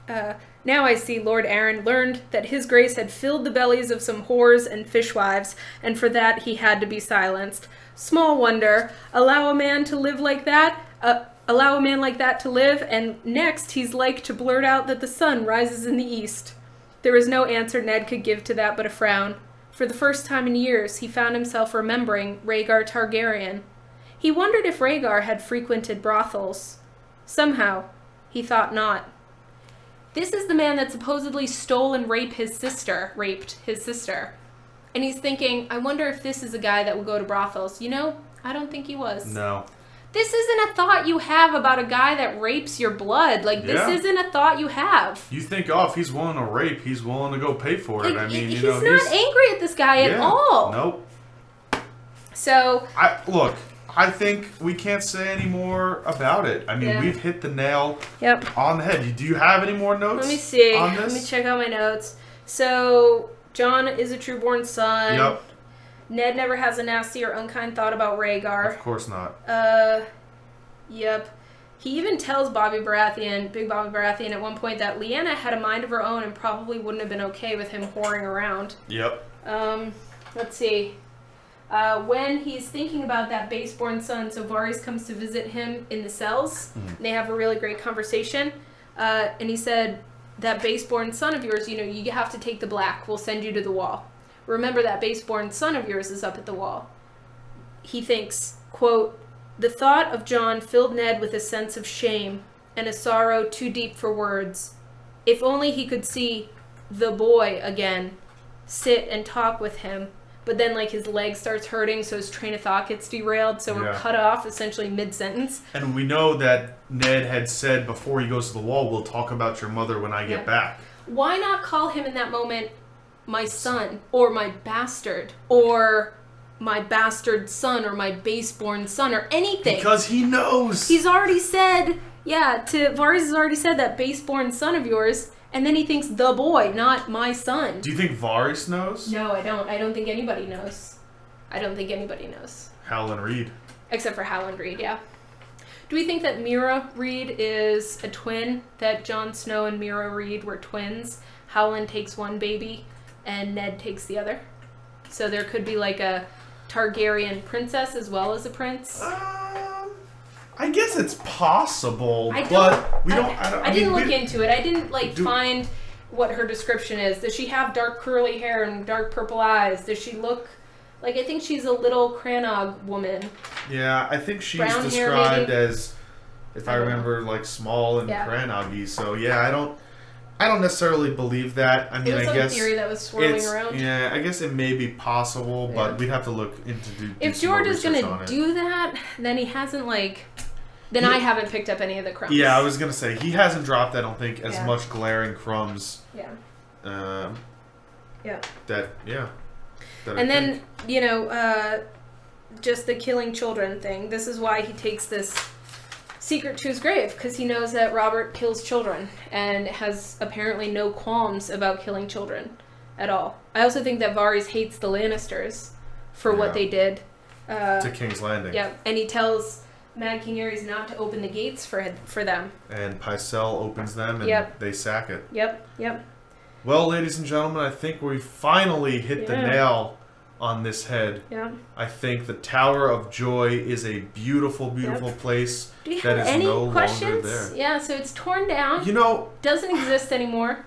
Now I see Lord Arryn learned that his grace had filled the bellies of some whores and fishwives, and for that he had to be silenced. Small wonder. Allow a man to live like that? Allow a man like that to live, and next he's like to blurt out that the sun rises in the east. There was no answer Ned could give to that but a frown. For the first time in years, he found himself remembering Rhaegar Targaryen. He wondered if Rhaegar had frequented brothels. Somehow, he thought not. This is the man that supposedly stole and raped his sister. And he's thinking, I wonder if this is a guy that will go to brothels. You know, I don't think he was. No. This isn't a thought you have about a guy that rapes your blood. Like, this isn't a thought you have. You think, oh, if he's willing to rape, he's willing to go pay for it. Like, I mean, he's not angry at this guy at all. Nope. So... Look, I think we can't say any more about it. I mean, we've hit the nail on the head. Do you have any more notes? Let me see. On this? Let me check out my notes. So, John is a true-born son. Yep. Ned never has a nasty or unkind thought about Rhaegar. Of course not. Yep. He even tells Bobby Baratheon, Big Bobby Baratheon, at one point that Lyanna had a mind of her own and probably wouldn't have been okay with him whoring around. Yep. Let's see. When he's thinking about that base-born son, so Varys comes to visit him in the cells. And they have a really great conversation. And he said, that base-born son of yours, you know, you have to take the black. We'll send you to the wall. Remember that base-born son of yours is up at the wall. He thinks, quote, the thought of John filled Ned with a sense of shame and a sorrow too deep for words. If only he could see the boy again, sit and talk with him. But then, like, his leg starts hurting, so his train of thought gets derailed, so we're cut off essentially mid-sentence. And we know that Ned had said before he goes to the wall, we'll talk about your mother when I get back. Why not call him in that moment my son, or my bastard, or my bastard son, or my base-born son, or anything? Because he knows. He's already said, Varys has already said that base-born son of yours, and then he thinks the boy, not my son. Do you think Varys knows? No, I don't. I don't think anybody knows. I don't think anybody knows. Howland Reed. Except for Howland Reed, yeah. Do we think that Mira Reed is a twin? That Jon Snow and Mira Reed were twins? Howland takes one baby, and Ned takes the other. So there could be like a Targaryen princess as well as a prince. I guess it's possible, but we don't. I didn't look into it. I didn't find what her description is. Does she have dark curly hair and dark purple eyes? Does she look like? I think she's a little Cranog woman. Yeah, I think she's Brown described as, if I remember, like small and Cranoggy. So yeah, I don't necessarily believe that. I mean, I guess a theory that was swirling around. Yeah, I guess it may be possible, but we'd have to look into. If George is gonna do that, then he hasn't Then I haven't picked up any of the crumbs. Yeah, I was gonna say he hasn't dropped, I don't think, as much glaring crumbs. Yeah. And then just the killing children thing. This is why he takes this secret to his grave, because he knows that Robert kills children and has apparently no qualms about killing children at all. I also think that Varys hates the Lannisters for what they did to King's Landing. Yeah, and he tells Mad King Aerys not to open the gates for them. And Pycelle opens them, and they sack it. Yep. Well, ladies and gentlemen, I think we finally hit the nail on this head. Yeah. I think the Tower of Joy is a beautiful, beautiful place Do you that have is any no questions? longer there. Yeah, so it's torn down. You know, doesn't exist anymore.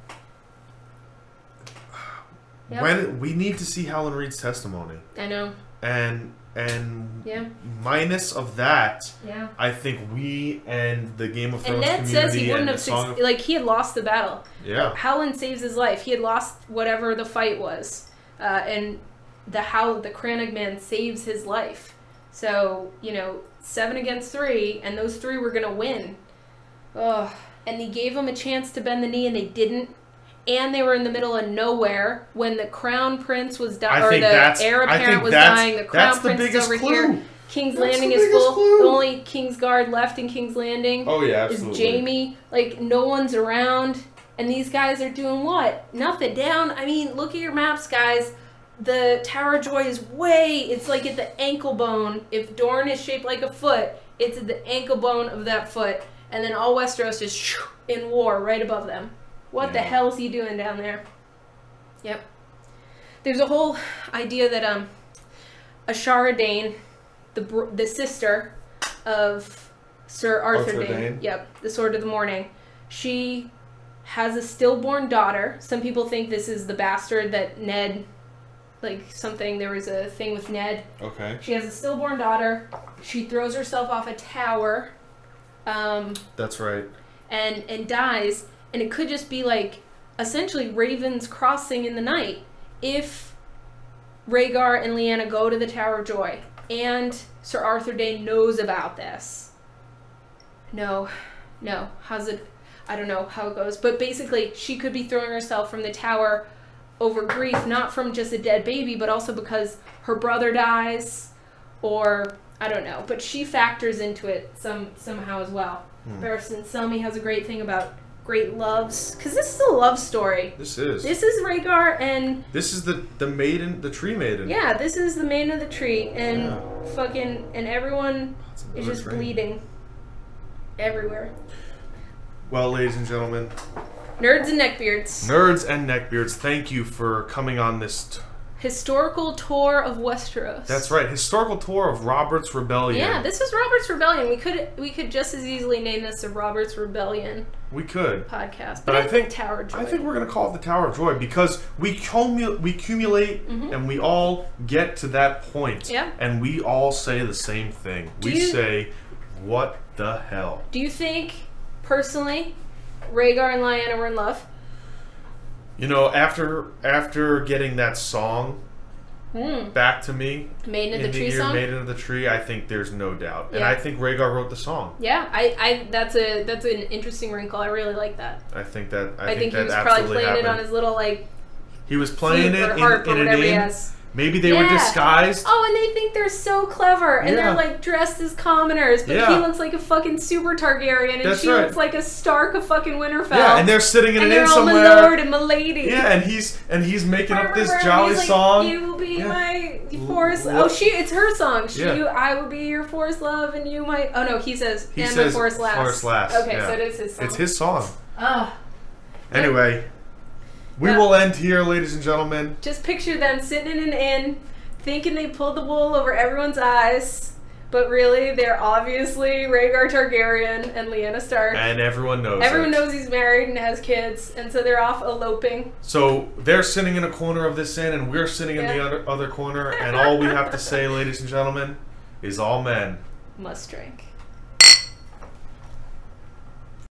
When we need to see Howland Reed's testimony. I know. And minus of that, I think we and the Game of Thrones community says he wouldn't have he had lost the battle. Yeah. Howland saves his life. He had lost whatever the fight was, and the Crannog man saves his life. So 7 against 3, and those 3 were gonna win. Ugh. And he gave them a chance to bend the knee, and they didn't. And they were in the middle of nowhere when the crown prince was dying, or the heir apparent was dying. The crown prince is over here. King's Landing is full. The only King's Guard left in King's Landing is Jaime. Like, no one's around. And these guys are doing what? Nothing. Down. I mean, look at your maps, guys. The Tower of Joy is it's like at the ankle bone. If Dorne is shaped like a foot, it's at the ankle bone of that foot. And then all Westeros is in war right above them. What the hell is he doing down there? Yep. There's a whole idea that Ashara Dane, the sister of Sir Arthur Dane, the Sword of the Morning, she has a stillborn daughter. Some people think this is the bastard that Ned, there was a thing with Ned. Okay. She has a stillborn daughter. She throws herself off a tower. That's right. And dies. And it could just be like, essentially, ravens crossing in the night. If Rhaegar and Lyanna go to the Tower of Joy, and Sir Arthur Dayne knows about this. No. How's it? I don't know how it goes. But basically, she could be throwing herself from the tower over grief, not from just a dead baby, but also because her brother dies, or I don't know. But she factors into it somehow as well. Barristan Selmy has a great thing about great loves, because this is a love story. This is Rhaegar, and this is the maiden, the tree maiden. Yeah, this is the maiden of the tree, and and everyone is just bleeding everywhere. Well, ladies and gentlemen, nerds and neckbeards, thank you for coming on this historical tour of Westeros. That's right, historical tour of Robert's Rebellion. Yeah, this is Robert's Rebellion. We could just as easily name this the Robert's Rebellion. We could podcast, but I think Tower of Joy. I think we're gonna call it the Tower of Joy because we accumulate and we all get to that point. Yeah. And we all say the same thing. We say, "What the hell?" Do you think, personally, Rhaegar and Lyanna were in love? You know, after getting that song back to me, Maiden of the Tree song? Maiden of the Tree, I think there's no doubt. Yeah. And I think Rhaegar wrote the song. Yeah, I that's an interesting wrinkle. I really like that. I think that he was probably playing it on his little he was playing it in an inn. Maybe they were disguised. Oh, and they think they're so clever, and they're like dressed as commoners, but he looks like a fucking super Targaryen, and she looks like a Stark of fucking Winterfell. Yeah, and they're sitting in an inn somewhere. And they're all my lord and my lady. Yeah, and he's making up this jolly song. You will be my forest. Oh, it's her song. I will be your forest love, and you my. Oh no, he says my forest last. Forest last. Okay, so it is his song. It's his song. Oh. Anyway. We will end here, ladies and gentlemen. Just picture them sitting in an inn, thinking they pulled the wool over everyone's eyes, but really they're obviously Rhaegar Targaryen and Lyanna Stark. And everyone knows Everyone knows he's married and has kids, and so they're off eloping. So they're sitting in a corner of this inn, and we're sitting in the other corner, and all we have to say, ladies and gentlemen, is all men must drink.